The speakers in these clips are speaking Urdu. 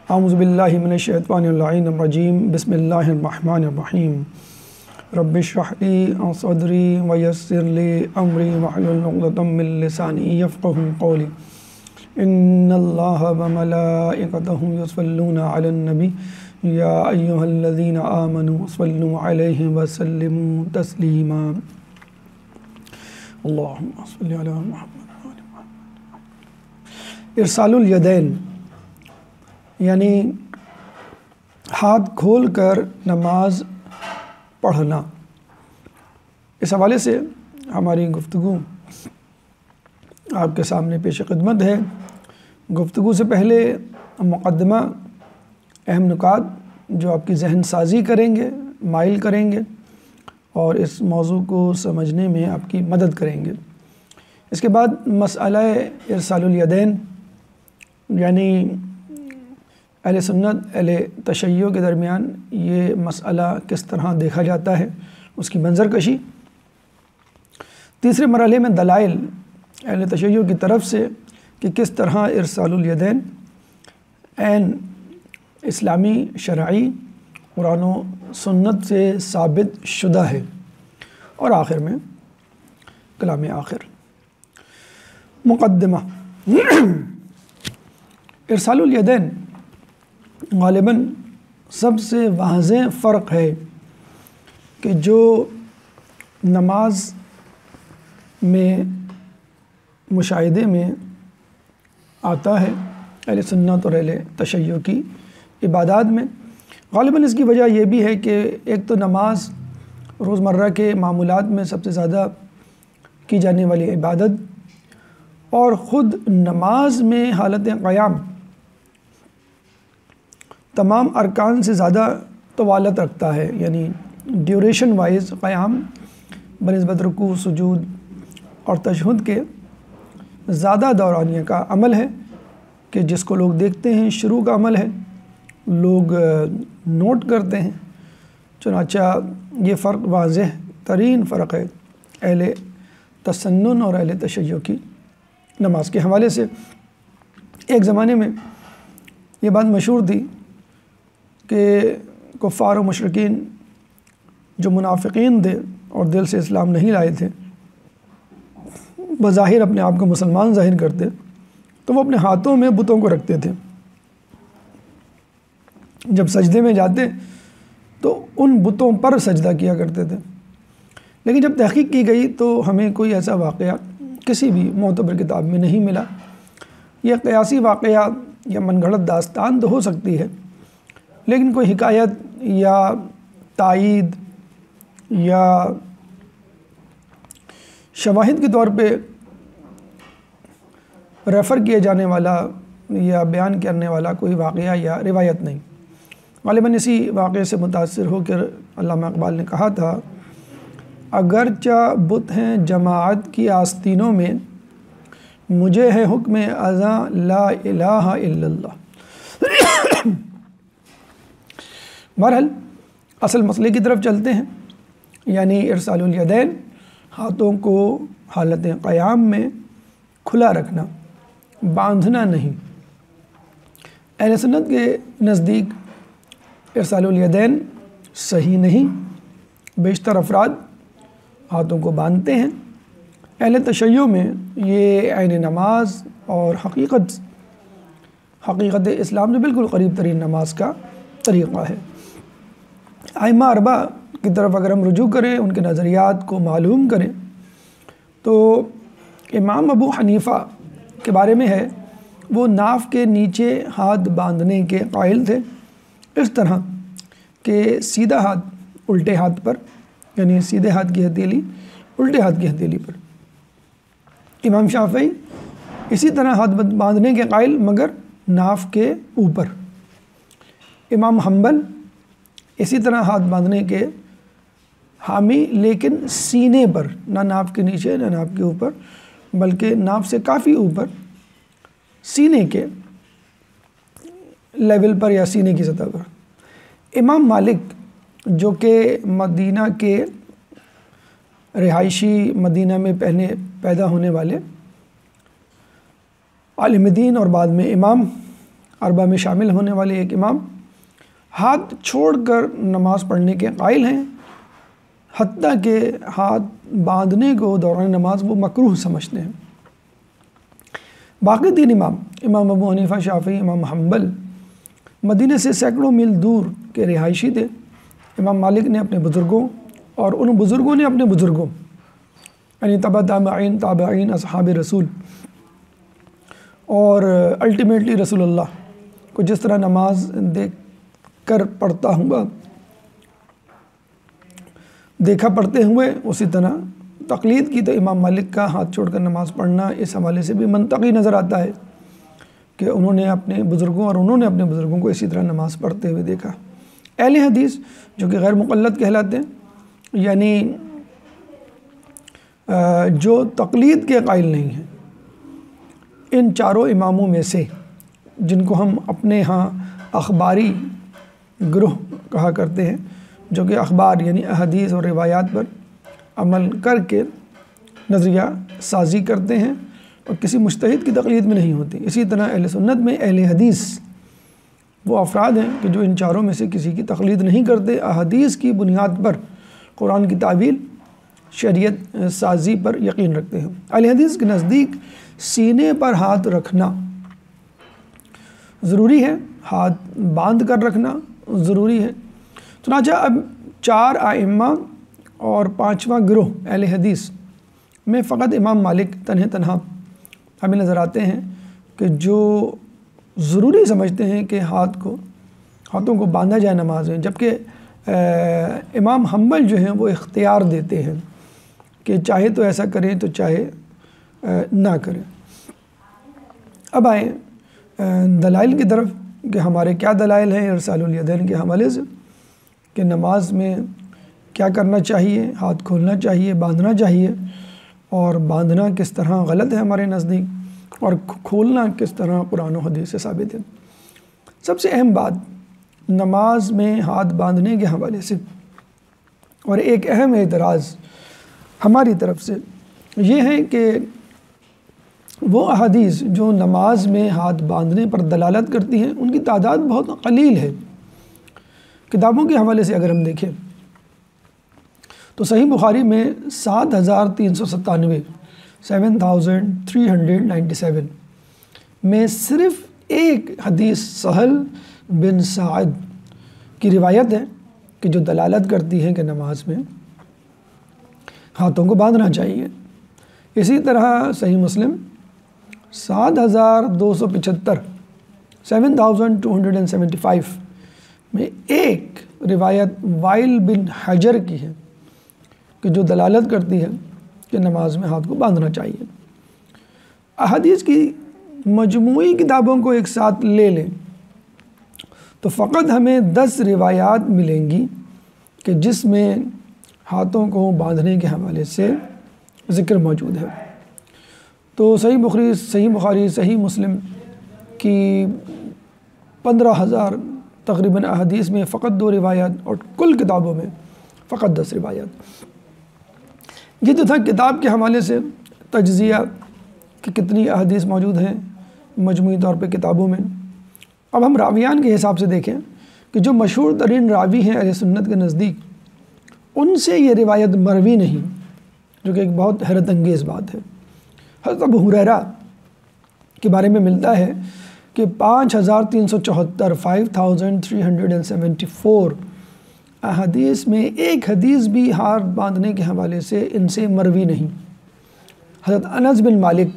اعوذ باللہ من الشیطان اللعین الرجیم بسم اللہ الرحمن الرحیم رب اشرح لی صدری ویسر لی امری واحلل عقدۃ من لسانی یفقهوا قولی ان اللہ وملائکتہ یصلون علی النبی یا ایہا الذین آمنوا صلوا علیہ وسلموا تسلیما اللہم صلی علی محمد۔ ارسال الیدین یعنی ہاتھ کھول کر نماز پڑھنا۔ اس حوالے سے ہماری گفتگو آپ کے سامنے پیش خدمت ہے۔ گفتگو سے پہلے مقدمہ، اہم نکات جو آپ کی ذہن سازی کریں گے، مائل کریں گے اور اس موضوع کو سمجھنے میں آپ کی مدد کریں گے۔ اس کے بعد مسئلہ ارسال الیدین یعنی اہل سنت اہل تشیع کے درمیان یہ مسئلہ کس طرح دیکھا جاتا ہے، اس کی منظر کشی۔ تیسرے مرحلے میں دلائل اہل تشیع کی طرف سے کہ کس طرح ارسال الیدین عین اسلامی شرعی قرآن و سنت سے ثابت شدہ ہے، اور آخر میں کلام آخر۔ مقدمہ۔ ارسال الیدین غالباً سب سے واضح فرق ہے کہ جو نماز میں مشاہدے میں آتا ہے اہل سنت اور اہل تشیع کی عبادات میں، غالباً اس کی وجہ یہ بھی ہے کہ ایک تو نماز روزمرہ کے معمولات میں سب سے زیادہ کی جانے والی عبادت، اور خود نماز میں حالت قیام تمام ارکان سے زیادہ طوالت رکھتا ہے، یعنی ڈیوریشن وائز قیام بنسبت رکوع، سجود اور تشہد کے زیادہ دورانیہ کا عمل ہے کہ جس کو لوگ دیکھتے ہیں، شروع کا عمل ہے، لوگ نوٹ کرتے ہیں۔ چنانچہ یہ فرق واضح ترین فرق ہے اہل تسنن اور اہل تشیع کی نماز کے حوالے سے۔ ایک زمانے میں یہ بات مشہور تھی کہ کفار و مشرکین جو منافقین تھے اور دل سے اسلام نہیں لائے تھے، بظاہر اپنے آپ کو مسلمان ظاہر کرتے، تو وہ اپنے ہاتھوں میں بتوں کو رکھتے تھے۔ جب سجدے میں جاتے تو ان بتوں پر سجدہ کیا کرتے تھے، لیکن جب تحقیق کی گئی تو ہمیں کوئی ایسا واقعہ کسی بھی معتبر کتاب میں نہیں ملا۔ یہ قیاسی واقعہ یا من گھڑت داستان تو ہو سکتی ہے، لیکن کوئی حکایت یا تائید یا شواہد کے طور پہ ریفر کیے جانے والا یا بیان کرنے والا کوئی واقعہ یا روایت نہیں۔ غالباً اسی واقعے سے متاثر ہو کر علامہ اقبال نے کہا تھا، اگرچہ بت ہیں جماعت کی آستینوں میں، مجھے ہے حکم ازاں لا الہ الا اللہ۔ بہرحال اصل مسئلے کی طرف چلتے ہیں، یعنی ارسال الیدین، ہاتھوں کو حالت قیام میں کھلا رکھنا، باندھنا نہیں۔ اہل سنت کے نزدیک ارسال الیدین صحیح نہیں، بیشتر افراد ہاتھوں کو باندھتے ہیں۔ اہل تشیع میں یہ عین نماز اور حقیقت اسلام سے بالکل قریب ترین نماز کا طریقہ ہے۔ ائمہ اربعہ کی طرف اگر ہم رجوع کریں، ان کے نظریات کو معلوم کریں، تو امام ابو حنیفہ کے بارے میں ہے، وہ ناف کے نیچے ہاتھ باندھنے کے قائل تھے، اس طرح کہ سیدھا ہاتھ الٹے ہاتھ پر، یعنی سیدھے ہاتھ کی ہتھیلی الٹے ہاتھ کی ہتھیلی پر۔ امام شافعی اسی طرح ہاتھ باندھنے کے قائل مگر ناف کے اوپر۔ امام حنبل اسی طرح ہاتھ باندھنے کے حامی، لیکن سینے پر، نہ ناف کے نیچے نہ ناف کے اوپر، بلکہ ناف سے کافی اوپر، سینے کے لیول پر یا سینے کی سطح پر۔ امام مالک جو کہ مدینہ کے رہائشی، مدینہ میں پہلے پیدا ہونے والے عالم دین اور بعد میں امام اربع میں شامل ہونے والے ایک امام ہاتھ چھوڑ کر نماز پڑھنے کے قائل ہیں، حتیٰ کہ ہاتھ باندھنے کو دوران نماز وہ مکروہ سمجھتے ہیں۔ باقی تین امام ابو حنیفہ، شافعی، امام حنبل مدینہ سے سینکڑوں میل دور کے رہائشی تھے۔ امام مالک نے اپنے بزرگوں اور ان بزرگوں نے اپنے بزرگوں یعنی تابعین اصحاب رسول اور الٹیمیٹلی رسول اللہ کو جس طرح نماز دیکھا پڑھتے ہوئے اسی طرح تقلید کی، تو امام مالک کا ہاتھ چھوڑ کر نماز پڑھنا اس حوالے سے بھی منطقی نظر آتا ہے کہ انہوں نے اپنے بزرگوں کو اسی طرح نماز پڑھتے ہوئے دیکھا۔ اہل حدیث جو کہ غیر مقلد کہلاتے ہیں، یعنی جو تقلید کے قائل نہیں ہیں، ان چاروں اماموں میں سے جن کو ہم اپنے ہاں اخباری گروہ کہا کرتے ہیں، جو کہ اخبار یعنی احادیث اور روایات پر عمل کر کے نظریہ سازی کرتے ہیں اور کسی مجتہد کی تقلید میں نہیں ہوتی، اسی طرح اہل سنت میں اہل حدیث وہ افراد ہیں کہ جو ان چاروں میں سے کسی کی تقلید نہیں کرتے، احادیث کی بنیاد پر قرآن کی تعویل، شریعت سازی پر یقین رکھتے ہیں۔ اہل حدیث کے نزدیک سینے پر ہاتھ رکھنا ضروری ہے، ہاتھ باندھ کر رکھنا ضروری ہے۔ چنانچہ اب چار ائمہ اور پانچواں گروہ اہل حدیث میں فقط امام مالک تنہا ہمیں نظر آتے ہیں کہ جو ضروری سمجھتے ہیں کہ ہاتھوں کو باندھا جائے نماز میں، جبکہ امام حنبل جو ہیں وہ اختیار دیتے ہیں کہ چاہے تو ایسا کریں تو چاہے نہ کریں۔ اب آئیں دلائل کی طرف کہ ہمارے کیا دلائل ہیں ارسال الیدین کے حوالے سے، کہ نماز میں کیا کرنا چاہیے، ہاتھ کھولنا چاہیے، باندھنا چاہیے، اور باندھنا کس طرح غلط ہے ہمارے نزدیک، اور کھولنا کس طرح قرآن و حدیث سے ثابت ہے۔ سب سے اہم بات نماز میں ہاتھ باندھنے کے حوالے سے، اور ایک اہم اعتراض ہماری طرف سے یہ ہے کہ وہ احادیث جو نماز میں ہاتھ باندھنے پر دلالت کرتی ہیں ان کی تعداد بہت قلیل ہے۔ کتابوں کے حوالے سے اگر ہم دیکھیں تو صحیح بخاری میں 7397 7397 میں صرف ایک حدیث سہل بن سعد کی روایت ہے کہ جو دلالت کرتی ہے کہ نماز میں ہاتھوں کو باندھنا چاہیے۔ اسی طرح صحیح مسلم 7275 7275 میں ایک روایت وائل بن حجر کی ہے کہ جو دلالت کرتی ہے کہ نماز میں ہاتھ کو باندھنا چاہیے۔ احادیث کی مجموعی کتابوں کو ایک ساتھ لے لیں تو فقط ہمیں 10 روایات ملیں گی کہ جس میں ہاتھوں کو باندھنے کے حوالے سے ذکر موجود ہے۔ تو صحیح بخاری، صحیح مسلم کی 15,000 تقریباً احادیث میں فقط 2 روایات، اور کل کتابوں میں فقط 10 روایات۔ یہ تو تھا کتاب کے حوالے سے تجزیہ کہ کتنی احادیث موجود ہیں مجموعی طور پہ کتابوں میں۔ اب ہم راویان کے حساب سے دیکھیں کہ جو مشہور ترین راوی ہیں اہل سنت کے نزدیک، ان سے یہ روایت مروی نہیں، جو کہ ایک بہت حیرت انگیز بات ہے۔ حضرت ابو ہریرہ کے بارے میں ملتا ہے کہ 5374 5374 احادیث میں ایک حدیث بھی ہاتھ باندھنے کے حوالے سے ان سے مروی نہیں۔ حضرت انس بن مالک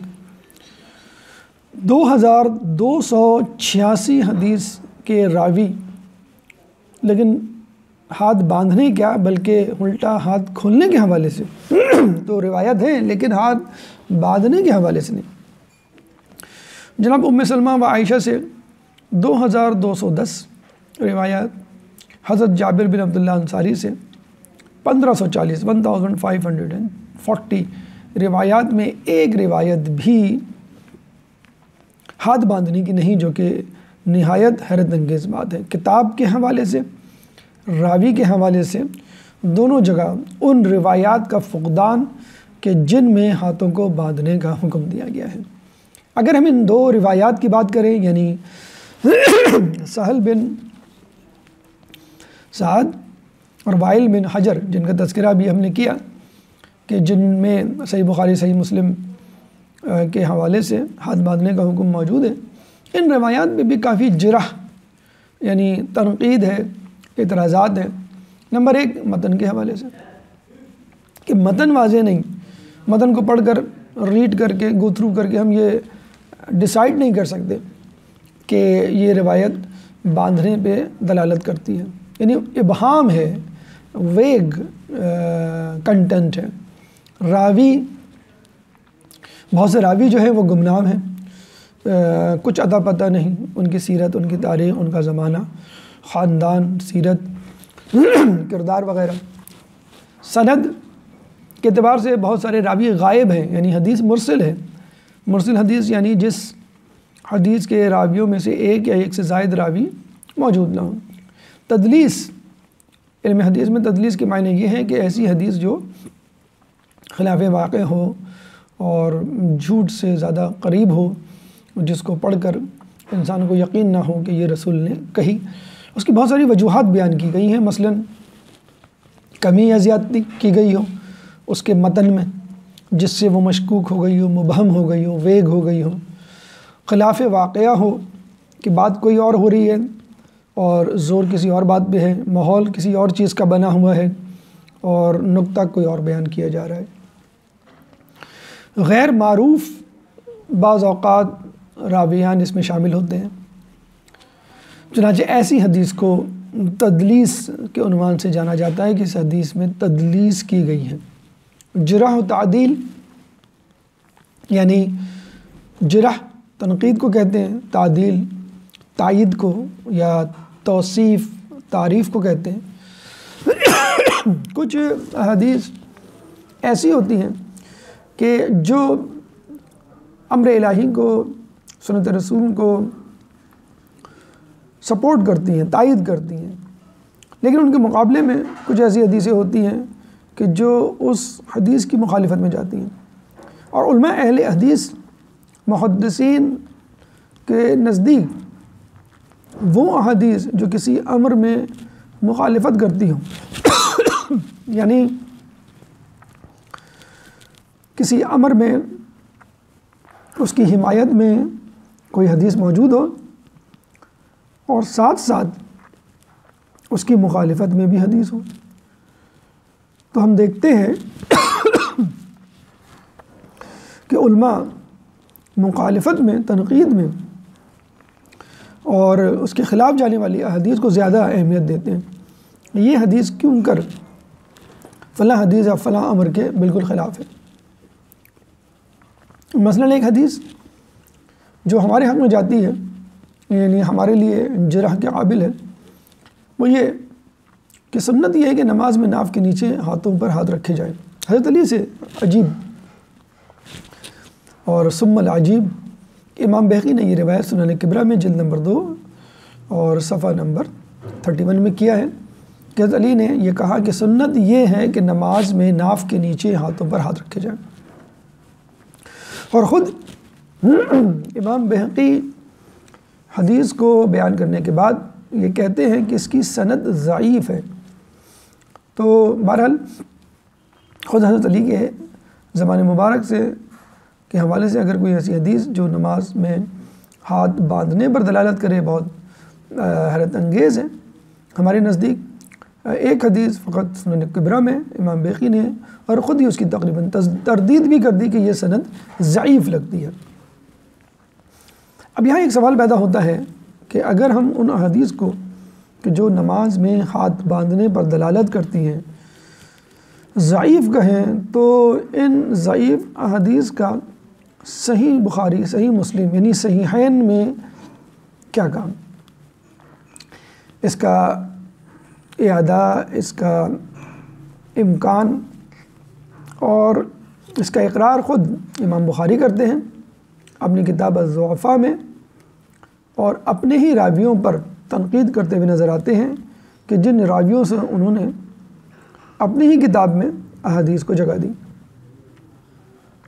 2286 حدیث کے راوی، لیکن ہاتھ باندھنے کیا بلکہ الٹا ہاتھ کھولنے کے حوالے سے تو روایت ہیں، لیکن ہاتھ باندھنے کے حوالے سے نہیں۔ جناب ام سلمہ و عائشہ سے 2210 روایات، حضرت جابر بن عبداللہ انصاری سے 1540 1540 روایات میں ایک روایت بھی ہاتھ باندھنے کی نہیں، جو کہ نہایت حیرت انگیز بات ہے۔ کتاب کے حوالے سے، راوی کے حوالے سے، دونوں جگہ ان روایات کا فقدان کہ جن میں ہاتھوں کو باندھنے کا حکم دیا گیا ہے۔ اگر ہم ان 2 روایات کی بات کریں، یعنی سہل بن سعد اور وائل بن حجر، جن کا تذکرہ بھی ہم نے کیا کہ جن میں صحیح بخاری صحیح مسلم کے حوالے سے ہاتھ باندھنے کا حکم موجود ہے، ان روایات میں بھی کافی جرح یعنی تنقید ہے، اعتراضات ہیں۔ نمبر 1 متن کے حوالے سے کہ متن واضح نہیں، متن کو پڑھ کر ریڈ کر کے گو تھرو کر کے ہم یہ ڈیسائیڈ نہیں کر سکتے کہ یہ روایت باندھنے پہ دلالت کرتی ہے، یعنی ابہام ہے، ویگ کنٹینٹ ہے۔ راوی، بہت سے راوی جو ہیں وہ گمنام ہیں، کچھ اتا پتہ نہیں ان کی سیرت، ان کی تاریخ، ان کا زمانہ، خاندان، سیرت، کردار وغیرہ۔ سند کے اعتبار سے بہت سارے راوی غائب ہیں، یعنی حدیث مرسل ہے۔ مرسل حدیث یعنی جس حدیث کے راویوں میں سے ایک یا ایک سے زائد راوی موجود نہ ہوں۔ تدلیس، علم حدیث میں تدلیس کے معنی یہ ہیں کہ ایسی حدیث جو خلاف واقع ہو اور جھوٹ سے زیادہ قریب ہو، جس کو پڑھ کر انسان کو یقین نہ ہو کہ یہ رسول نے کہی۔ اس کی بہت ساری وجوہات بیان کی گئی ہیں، مثلاً کمی یا زیادتی کی گئی ہو اس کے متن میں جس سے وہ مشکوک ہو گئی ہو، مبہم ہو گئی ہو، ویگ ہو گئی ہو، خلاف واقعہ ہو کہ بات کوئی اور ہو رہی ہے اور زور کسی اور بات پہ ہے، ماحول کسی اور چیز کا بنا ہوا ہے اور نقطہ کوئی اور بیان کیا جا رہا ہے۔ غیر معروف بعض اوقات راویان اس میں شامل ہوتے ہیں، چنانچہ ایسی حدیث کو تدلیس کے عنوان سے جانا جاتا ہے کہ اس حدیث میں تدلیس کی گئی ہے۔ جرح و تعدیل، یعنی جرح تنقید کو کہتے ہیں، تعدیل تائید کو یا توصیف تعریف کو کہتے ہیں۔ کچھ حدیث ایسی ہوتی ہیں کہ جو امر الہی کو، سنت رسول کو سپورٹ کرتی ہیں، تائید کرتی ہیں، لیکن ان کے مقابلے میں کچھ ایسی حدیثیں ہوتی ہیں کہ جو اس حدیث کی مخالفت میں جاتی ہیں، اور علماء اہل حدیث محدثین کے نزدیک وہ احادیث جو کسی امر میں مخالفت کرتی ہوں یعنی کسی امر میں اس کی حمایت میں کوئی حدیث موجود ہو اور ساتھ ساتھ اس کی مخالفت میں بھی حدیث ہو، تو ہم دیکھتے ہیں کہ علماء مخالفت میں، تنقید میں اور اس کے خلاف جانے والی احادیث کو زیادہ اہمیت دیتے ہیں۔ یہ حدیث کیوں کر فلاں حدیث یا فلاں امر کے بالکل خلاف ہے۔ مثلاً ایک حدیث جو ہمارے حق میں جاتی ہے، یعنی ہمارے لیے جرح کے قابل ہے، وہ یہ کہ سنت یہ ہے کہ نماز میں ناف کے نیچے ہاتھوں پر ہاتھ رکھے جائیں۔ حضرت علی سے عجیب اور ثم العجیب، امام بہقی نے یہ روایت سنن کبریٰ میں جلد نمبر 2 اور صفحہ نمبر 31 میں کیا ہے کہ حضرت علی نے یہ کہا کہ سنت یہ ہے کہ نماز میں ناف کے نیچے ہاتھوں پر ہاتھ رکھے جائیں، اور خود امام بہقی حدیث کو بیان کرنے کے بعد یہ کہتے ہیں کہ اس کی سند ضعیف ہے۔ تو بہرحال خود حضرت علی کے زمان مبارک سے کے حوالے سے اگر کوئی ایسی حدیث جو نماز میں ہاتھ باندھنے پر دلالت کرے بہت حیرت انگیز ہے، ہمارے نزدیک ایک حدیث فقط سنن کبریٰ میں امام بہقی نے اور خود ہی اس کی تقریباً تردید بھی کر دی کہ یہ سند ضعیف لگتی ہے۔ اب یہاں ایک سوال پیدا ہوتا ہے کہ اگر ہم ان احادیث کو کہ جو نماز میں ہاتھ باندھنے پر دلالت کرتی ہیں ضعیف کہیں، تو ان ضعیف احادیث کا صحیح بخاری، صحیح مسلم یعنی صحیحین میں کیا کام؟ اس کا اعادہ، اس کا امکان اور اس کا اقرار خود امام بخاری کرتے ہیں اپنی کتاب الضعفاء میں، اور اپنے ہی راویوں پر تنقید کرتے ہوئے نظر آتے ہیں کہ جن راویوں سے انہوں نے اپنی ہی کتاب میں احادیث کو جگہ دی،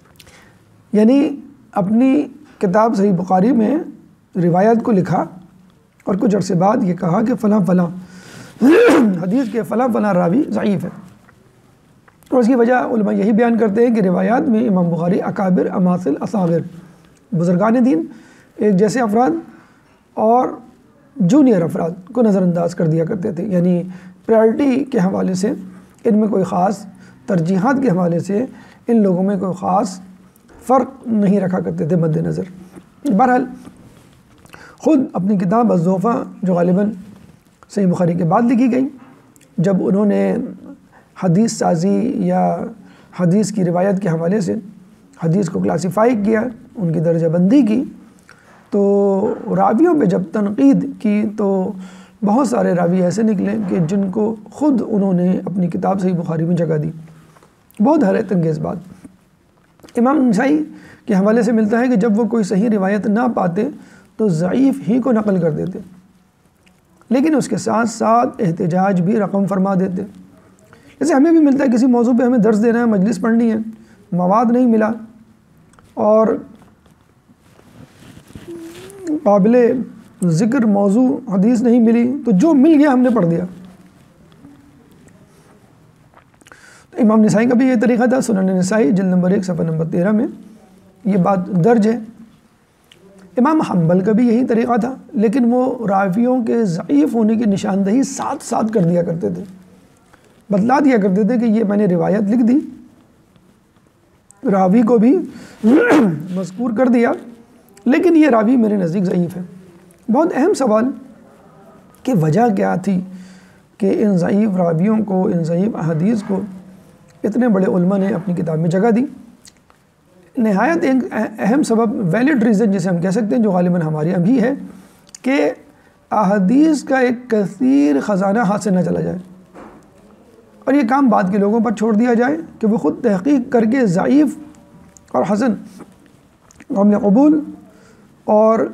یعنی اپنی کتاب صحیح بخاری میں روایت کو لکھا اور کچھ عرصے بعد یہ کہا کہ فلاں فلاں حدیث کے فلاں فلاں راوی ضعیف ہے۔ اور اس کی وجہ علماء یہی بیان کرتے ہیں کہ روایات میں امام بخاری اکابر، اماثل، اصاغر، بزرگان دین، ایک جیسے افراد اور جونیئر افراد کو نظر انداز کر دیا کرتے تھے، یعنی پرائرٹی کے حوالے سے ان میں کوئی خاص ترجیحات کے حوالے سے ان لوگوں میں کوئی خاص فرق نہیں رکھا کرتے تھے مد نظر۔ بہرحال خود اپنی کتاب الضعفاء جو غالباً صحیح بخاری کے بعد لکھی گئی، جب انہوں نے حدیث سازی یا حدیث کی روایت کے حوالے سے حدیث کو کلاسیفائی کیا، ان کی درجہ بندی کی، تو راویوں پہ جب تنقید کی تو بہت سارے راوی ایسے نکلے کہ جن کو خود انہوں نے اپنی کتاب صحیح بخاری میں جگہ دی۔ بہت حیرت انگیز بات۔ امام نسائی کے حوالے سے ملتا ہے کہ جب وہ کوئی صحیح روایت نہ پاتے تو ضعیف ہی کو نقل کر دیتے، لیکن اس کے ساتھ ساتھ احتجاج بھی رقم فرما دیتے۔ جیسے ہمیں بھی ملتا ہے کسی موضوع پہ ہمیں درس دینا ہے، مجلس پڑھنی ہے، مواد نہیں ملا اور قابل ذکر موضوع حدیث نہیں ملی، تو جو مل گیا ہم نے پڑھ دیا۔ تو امام نسائی کا بھی یہ طریقہ تھا، سنن نسائی جلد نمبر 1 صفحہ نمبر 13 میں یہ بات درج ہے۔ امام حنبل کا بھی یہی طریقہ تھا، لیکن وہ راویوں کے ضعیف ہونے کی نشاندہی ساتھ ساتھ کر دیا کرتے تھے، بتلا دیا کرتے تھے کہ یہ میں نے روایت لکھ دی، راوی کو بھی مذکور کر دیا، لیکن یہ راوی میرے نزدیک ضعیف ہے۔ بہت اہم سوال کہ وجہ کیا تھی کہ ان ضعیف راویوں کو، ان ضعیف احادیث کو اتنے بڑے علماء نے اپنی کتاب میں جگہ دی؟ نہایت ایک اہم سبب، ویلڈ ریزن جسے ہم کہہ سکتے ہیں، جو غالباً ہمارے یہاں بھی ہے، کہ احادیث کا ایک کثیر خزانہ ہاتھ سے نہ چلا جائے اور یہ کام بعد کے لوگوں پر چھوڑ دیا جائے کہ وہ خود تحقیق کر کے ضعیف اور حسن، قابل قبول اور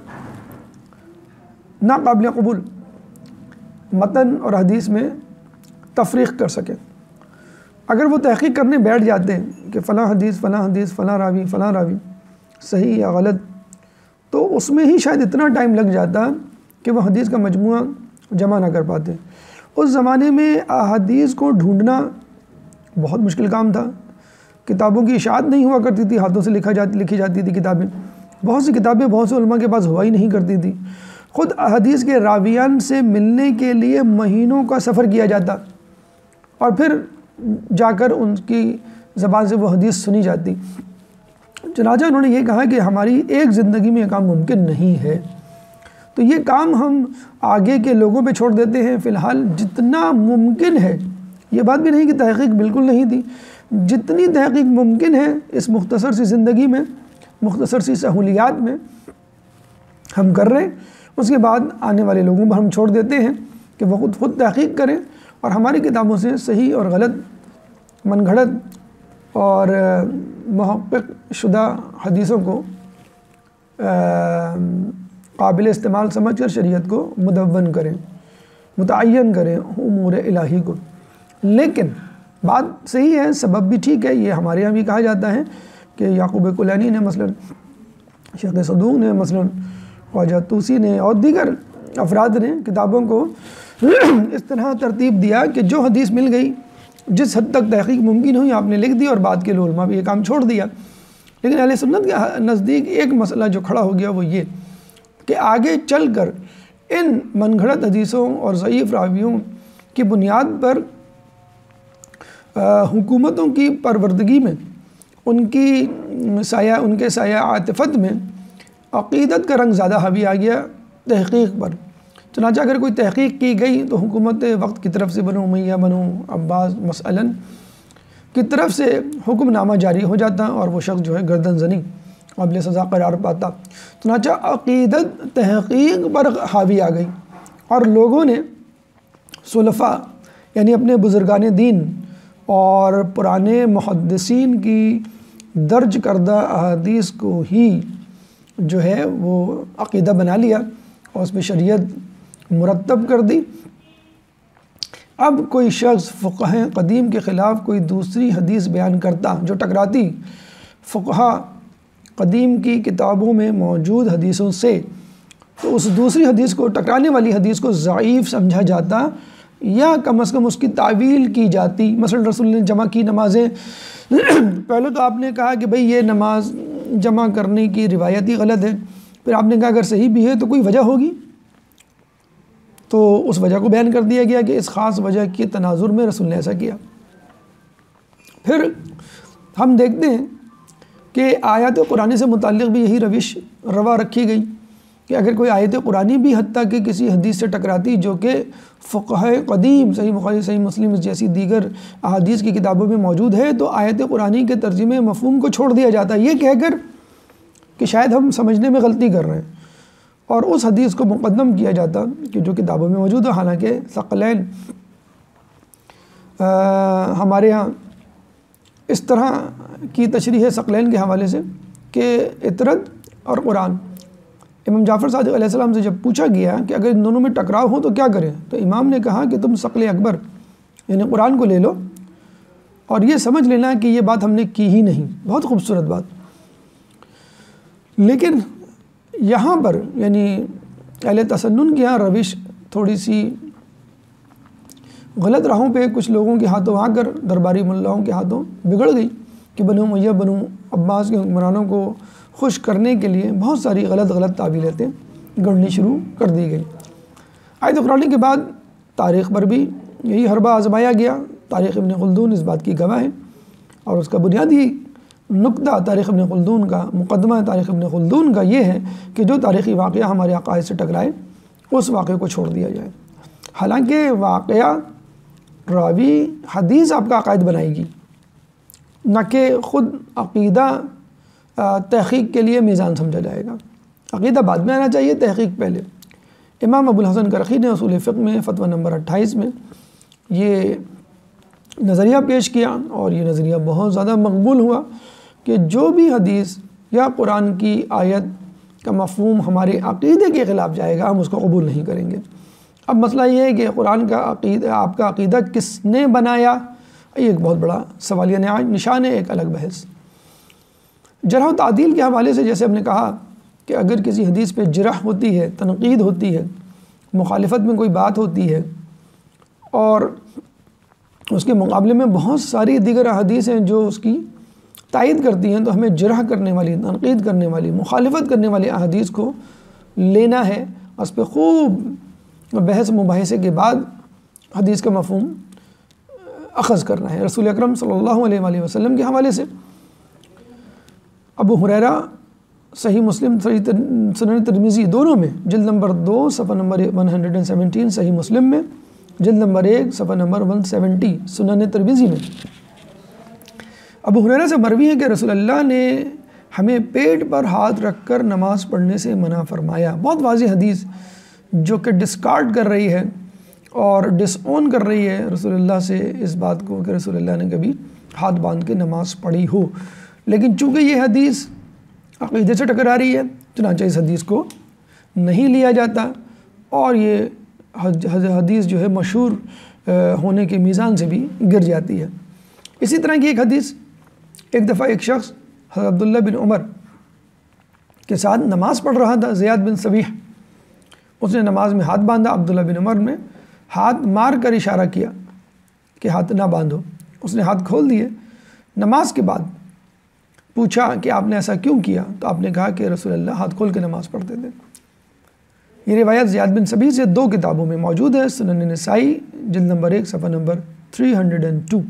ناقابل قبول متن اور حدیث میں تفریق کر سکیں۔ اگر وہ تحقیق کرنے بیٹھ جاتے ہیں کہ فلاں حدیث فلاں راوی صحیح یا غلط، تو اس میں ہی شاید اتنا ٹائم لگ جاتا کہ وہ حدیث کا مجموعہ جمع نہ کر پاتے۔ اس زمانے میں احادیث کو ڈھونڈنا بہت مشکل کام تھا، کتابوں کی اشاعت نہیں ہوا کرتی تھی، ہاتھوں سے لکھی جاتی تھی کتابیں، بہت سی کتابیں بہت سے علماء کے پاس ہوا ہی نہیں کرتی تھی۔ خود احادیث کے راویان سے ملنے کے لیے مہینوں کا سفر کیا جاتا اور پھر جا کر ان کی زبان سے وہ حدیث سنی جاتی۔ چنانچہ انہوں نے یہ کہا کہ ہماری ایک زندگی میں یہ کام ممکن نہیں ہے، تو یہ کام ہم آگے کے لوگوں پہ چھوڑ دیتے ہیں۔ فی الحال جتنا ممکن ہے، یہ بات بھی نہیں کہ تحقیق بالکل نہیں تھی، جتنی تحقیق ممکن ہے اس مختصر سی زندگی میں، مختصر سی سہولیات میں ہم کر رہے ہیں، اس کے بعد آنے والے لوگوں پر ہم چھوڑ دیتے ہیں کہ وہ خود تحقیق کریں اور ہماری کتابوں سے صحیح اور غلط، من گھڑت اور محقق شدہ حدیثوں کو قابل استعمال سمجھ کر شریعت کو مدون کریں، متعین کریں امور الہی کو۔ لیکن بات صحیح ہے، سبب بھی ٹھیک ہے، یہ ہمارے یہاں بھی کہا جاتا ہے کہ یعقوب کلینی نے مثلا، شیخ صدوق نے مثلا، خواجہ طوسی نے اور دیگر افراد نے کتابوں کو اس طرح ترتیب دیا کہ جو حدیث مل گئی، جس حد تک تحقیق ممکن ہوئی آپ نے لکھ دی اور بعد کے علماء بھی یہ کام چھوڑ دیا۔ لیکن اہل سنت کے نزدیک ایک مسئلہ جو کھڑا ہو گیا وہ یہ کہ آگے چل کر ان من گھڑت حدیثوں اور ضعیف راویوں کی بنیاد پر حکومتوں کی پروردگی میں، ان کے سایہ عاطفت میں عقیدت کا رنگ زیادہ حاوی آ گیا تحقیق پر۔ چنانچہ اگر کوئی تحقیق کی گئی تو حکومت وقت کی طرف سے بنو امیہ، بنو عباس مثلاً کی طرف سے حکم نامہ جاری ہو جاتا اور وہ شخص جو ہے گردن زنی قابل سزا قرار پاتا۔ چنانچہ عقیدت تحقیق پر حاوی آ گئی اور لوگوں نے سلفاء یعنی اپنے بزرگان دین اور پرانے محدثین کی درج کردہ احادیث کو ہی جو ہے وہ عقیدہ بنا لیا اور اس پہ شریعت مرتب کر دی۔ اب کوئی شخص فقہ قدیم کے خلاف کوئی دوسری حدیث بیان کرتا جو ٹکراتی فقہ قدیم کی کتابوں میں موجود حدیثوں سے، تو اس دوسری حدیث کو، ٹکرانے والی حدیث کو ضعیف سمجھا جاتا یا کم از کم اس کی تعویل کی جاتی۔ مثلا رسول نے جمع کی نمازیں، پہلے تو آپ نے کہا کہ بھئی یہ نماز جمع کرنے کی روایت ہی غلط ہے، پھر آپ نے کہا اگر صحیح بھی ہے تو کوئی وجہ ہوگی، تو اس وجہ کو بیان کر دیا گیا کہ اس خاص وجہ کے تناظر میں رسول نے ایسا کیا۔ پھر ہم دیکھتے ہیں کہ آیات قرآنی سے متعلق بھی یہی روش روا رکھی گئی کہ اگر کوئی آیت قرآنی بھی حتیٰ کہ کسی حدیث سے ٹکراتی جو کہ فقہ قدیم صحیح بخاری صحیح مسلم جیسی دیگر احادیث کی کتابوں میں موجود ہے، تو آیت قرآنی کے ترجمے مفہوم کو چھوڑ دیا جاتا ہے یہ کہہ کر کہ شاید ہم سمجھنے میں غلطی کر رہے ہیں، اور اس حدیث کو مقدم کیا جاتا کہ جو کتابوں میں موجود ہے۔ حالانکہ ثقلین ہمارے ہاں اس طرح کی تشریح ہے ثقلین کے حوالے سے کہ اطرد اور قرآن، امام جعفر صادق علیہ السلام سے جب پوچھا گیا کہ اگر ان دونوں میں ٹکراؤ ہو تو کیا کریں، تو امام نے کہا کہ تم ثقل اکبر یعنی قرآن کو لے لو اور یہ سمجھ لینا کہ یہ بات ہم نے کی ہی نہیں۔ بہت خوبصورت بات۔ لیکن یہاں پر یعنی اہل تسنن کی یہاں روش تھوڑی سی غلط راہوں پہ کچھ لوگوں کے ہاتھوں آ کر درباری ملاؤں کے ہاتھوں بگڑ گئی کہ بنو امیہ بنو عباس کے حکمرانوں کو خوش کرنے کے لیے بہت ساری غلط تعویلیں گڑھنی شروع کر دی گئی۔ آیت قرآن کے بعد تاریخ پر بھی یہی حربہ آزمایا گیا۔ تاریخ ابن خلدون اس بات کی گواہ ہے، اور اس کا بنیادی نقطہ تاریخ ابن خلدون کا، مقدمہ تاریخ ابن خلدون کا یہ ہے کہ جو تاریخی واقعہ ہمارے عقائد سے ٹکرائے اس واقعے کو چھوڑ دیا جائے۔ حالانکہ واقعہ راوی حدیث آپ کا عقائد بنائے گی، نہ کہ خود عقیدہ تحقیق کے لیے میزان سمجھا جائے گا۔ عقیدہ بعد میں آنا چاہیے، تحقیق پہلے۔ امام ابو الحسن کرخی نے اصول فقہ میں فتویٰ نمبر 28 میں یہ نظریہ پیش کیا، اور یہ نظریہ بہت زیادہ مقبول ہوا کہ جو بھی حدیث یا قرآن کی آیت کا مفہوم ہمارے عقیدے کے خلاف جائے گا ہم اس کو قبول نہیں کریں گے۔ اب مسئلہ یہ ہے کہ قرآن کا عقیدہ، آپ کا عقیدہ کس نے بنایا، یہ ایک بہت بڑا سوالیہ نشان ہے، ایک الگ بحث۔ جرح و تعدیل کے حوالے سے جیسے ہم نے کہا کہ اگر کسی حدیث پہ جرح ہوتی ہے، تنقید ہوتی ہے، مخالفت میں کوئی بات ہوتی ہے، اور اس کے مقابلے میں بہت ساری دیگر احادیث ہیں جو اس کی تائید کرتی ہیں، تو ہمیں جرح کرنے والی، تنقید کرنے والی، مخالفت کرنے والی احادیث کو لینا ہے، اس پہ خوب بحث مباحثے کے بعد حدیث کا مفہوم اخذ کرنا ہے۔ رسول اکرم صلی اللہ علیہ وآلہ وسلم کے حوالے سے ابو ہریرہ صحیح مسلم، سنن ترمذی دونوں میں جلد نمبر 2 صفحہ نمبر 117، صحیح مسلم میں جلد نمبر 1 صفحہ نمبر 170 سنن ترمذی میں ابو ہریرہ سے مروی ہے کہ رسول اللہ نے ہمیں پیٹ پر ہاتھ رکھ کر نماز پڑھنے سے منع فرمایا۔ بہت واضح حدیث جو کہ ڈسکارڈ کر رہی ہے اور ڈس اون کر رہی ہے رسول اللہ سے اس بات کو کہ رسول اللہ نے کبھی ہاتھ باندھ کے نماز پڑھی ہو، لیکن چونکہ یہ حدیث عقیدے سے ٹکرا رہی ہے چنانچہ اس حدیث کو نہیں لیا جاتا، اور یہ حدیث جو ہے مشہور ہونے کے میزان سے بھی گر جاتی ہے۔ اسی طرح کی ایک حدیث، ایک دفعہ ایک شخص حضرت عبداللہ بن عمر کے ساتھ نماز پڑھ رہا تھا، زیاد بن صبیح، اس نے نماز میں ہاتھ باندھا، عبداللہ بن عمر نے ہاتھ مار کر اشارہ کیا کہ ہاتھ نہ باندھو، اس نے ہاتھ کھول دیے۔ نماز کے بعد پوچھا کہ آپ نے ایسا کیوں کیا، تو آپ نے کہا کہ رسول اللہ ہاتھ کھول کے نماز پڑھتے تھے۔ یہ روایت زیاد بن صبیح سے 2 کتابوں میں موجود ہے، سنن نسائی جلد نمبر 1 صفحہ نمبر 302،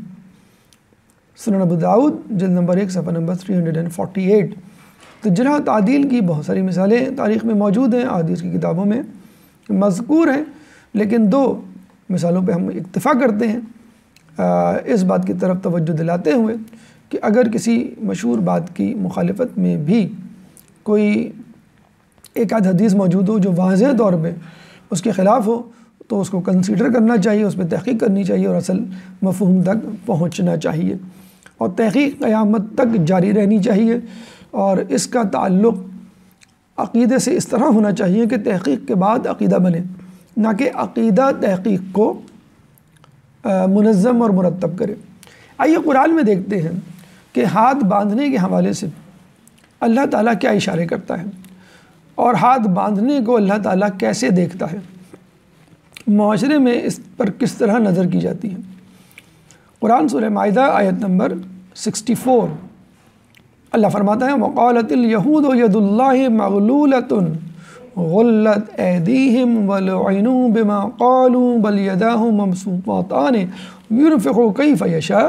سنن ابو داؤد جلد نمبر 1 صفحہ نمبر 348۔ تو جرح تعدیل کی بہت ساری مثالیں تاریخ میں موجود ہیں، احادیث کی کتابوں میں مذکور ہیں، لیکن 2 مثالوں پہ ہم اکتفا کرتے ہیں، اس بات کی طرف توجہ دلاتے ہوئے کہ اگر کسی مشہور بات کی مخالفت میں بھی کوئی ایک آدھ حدیث موجود ہو جو واضح طور پہ اس کے خلاف ہو تو اس کو کنسیڈر کرنا چاہیے، اس پہ تحقیق کرنی چاہیے اور اصل مفہوم تک پہنچنا چاہیے، اور تحقیق قیامت تک جاری رہنی چاہیے، اور اس کا تعلق عقیدے سے اس طرح ہونا چاہیے کہ تحقیق کے بعد عقیدہ بنے، نہ کہ عقیدہ تحقیق کو منظم اور مرتب کرے۔ آئیے قرآن میں دیکھتے ہیں کہ ہاتھ باندھنے کے حوالے سے اللہ تعالیٰ کیا اشارے کرتا ہے، اور ہاتھ باندھنے کو اللہ تعالیٰ کیسے دیکھتا ہے، معاشرے میں اس پر کس طرح نظر کی جاتی ہے۔ قرآن سورہ مائدہ آیت نمبر 64 اللہ فرماتا ہے وَقَالَتِ الْيَهُودُ يَدُ اللَّهِ مَغْلُولَةٌ غُلَّتْ أَيْدِيهِمْ وَلُعِنُوا بِمَا قَالُوا بَلْ يَدَاهُ مَبْسُوطَتَانِ يُنْفِقُ كَيْفَ يَشَاءُ۔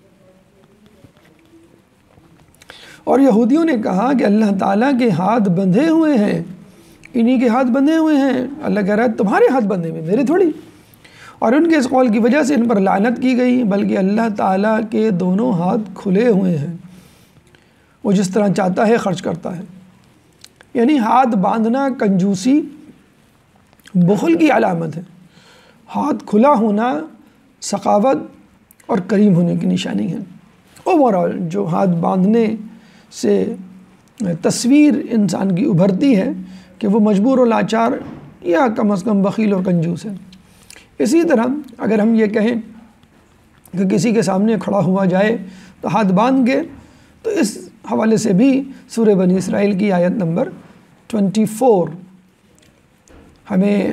اور یہودیوں نے کہا کہ اللہ تعالیٰ کے ہاتھ بندھے ہوئے ہیں، انہی کے ہاتھ بندھے ہوئے ہیں۔ اللہ کہہ رہا ہے تمہارے ہاتھ بندھے ہوئے، میرے تھوڑی۔ اور ان کے اس قول کی وجہ سے ان پر لعنت کی گئی، بلکہ اللہ تعالیٰ کے دونوں ہاتھ کھلے ہوئے ہیں، وہ جس طرح چاہتا ہے خرچ کرتا ہے۔ یعنی ہاتھ باندھنا کنجوسی، بخل کی علامت ہے۔ ہاتھ کھلا ہونا سخاوت اور کریم ہونے کی نشانی ہے۔ اوورآل جو ہاتھ باندھنے سے تصویر انسان کی ابھرتی ہے کہ وہ مجبور و لاچار یا کم از کم بخیل اور کنجوس ہے۔ اسی طرح اگر ہم یہ کہیں کہ کسی کے سامنے کھڑا ہوا جائے تو ہاتھ باندھ کے، تو اس حوالے سے بھی سورہ بنی اسرائیل کی آیت نمبر 24 ہمیں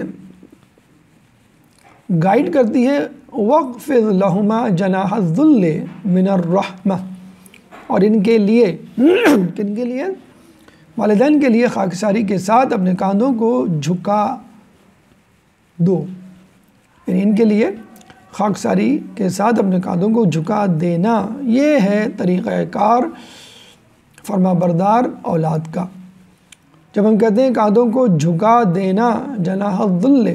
گائیڈ کرتی ہے وَاخْفِضْ لَهُمَا جَنَاحَ الذُّلِّ مِنَ الرَّحْمَةِ، اور ان کے لیے کن کے لیے؟ والدین کے لیے خاکساری کے ساتھ اپنے کاندھوں کو جھکا دو، یعنی ان کے لیے خاکساری کے ساتھ اپنے کاندھوں کو جھکا دینا، یہ ہے طریقہ کار فرما بردار اولاد کا۔ جب ہم کہتے ہیں کاندھوں کو جھکا دینا، جناح الذل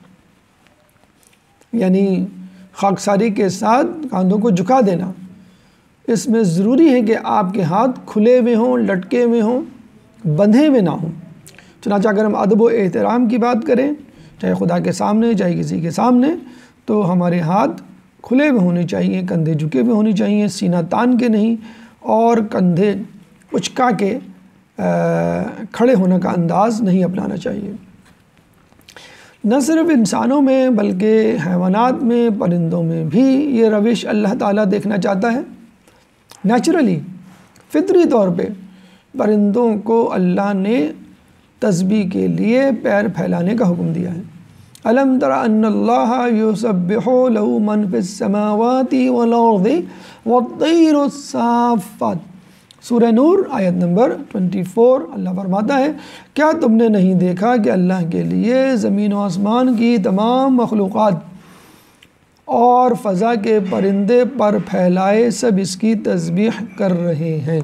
یعنی خاکساری کے ساتھ کاندھوں کو جھکا دینا، اس میں ضروری ہے کہ آپ کے ہاتھ کھلے ہوئے ہوں، لٹکے ہوئے ہوں، بندھے ہوئے نہ ہوں۔ چنانچہ اگر ہم ادب و احترام کی بات کریں، چاہے خدا کے سامنے چاہے کسی کے سامنے، تو ہمارے ہاتھ کھلے ہوئے ہونے چاہیے، کندھے جھکے ہوئے ہونے چاہیے، سینہ تان کے نہیں، اور کندھے اچکا کے کھڑے ہونے کا انداز نہیں اپنانا چاہیے۔ نہ صرف انسانوں میں بلکہ حیوانات میں، پرندوں میں بھی یہ روش اللہ تعالیٰ دیکھنا چاہتا ہے۔ نیچرلی، فطری طور پہ پرندوں کو اللہ نے تسبیح کے لیے پیر پھیلانے کا حکم دیا ہے۔ أَلَمْ تَرَ أَنَّ اللَّهَ يُسَبِّحُ لَهُ مَنْ فِي السَّمَاوَاتِ وَالْأَرْضِ وَالطَّيْرُ الصَّافَّاتِ، سورہ نور آیت نمبر 24 اللہ فرماتا ہے کیا تم نے نہیں دیکھا کہ اللہ کے لیے زمین و آسمان کی تمام مخلوقات اور فضا کے پرندے پر پھیلائے سب اس کی تسبیح کر رہے ہیں۔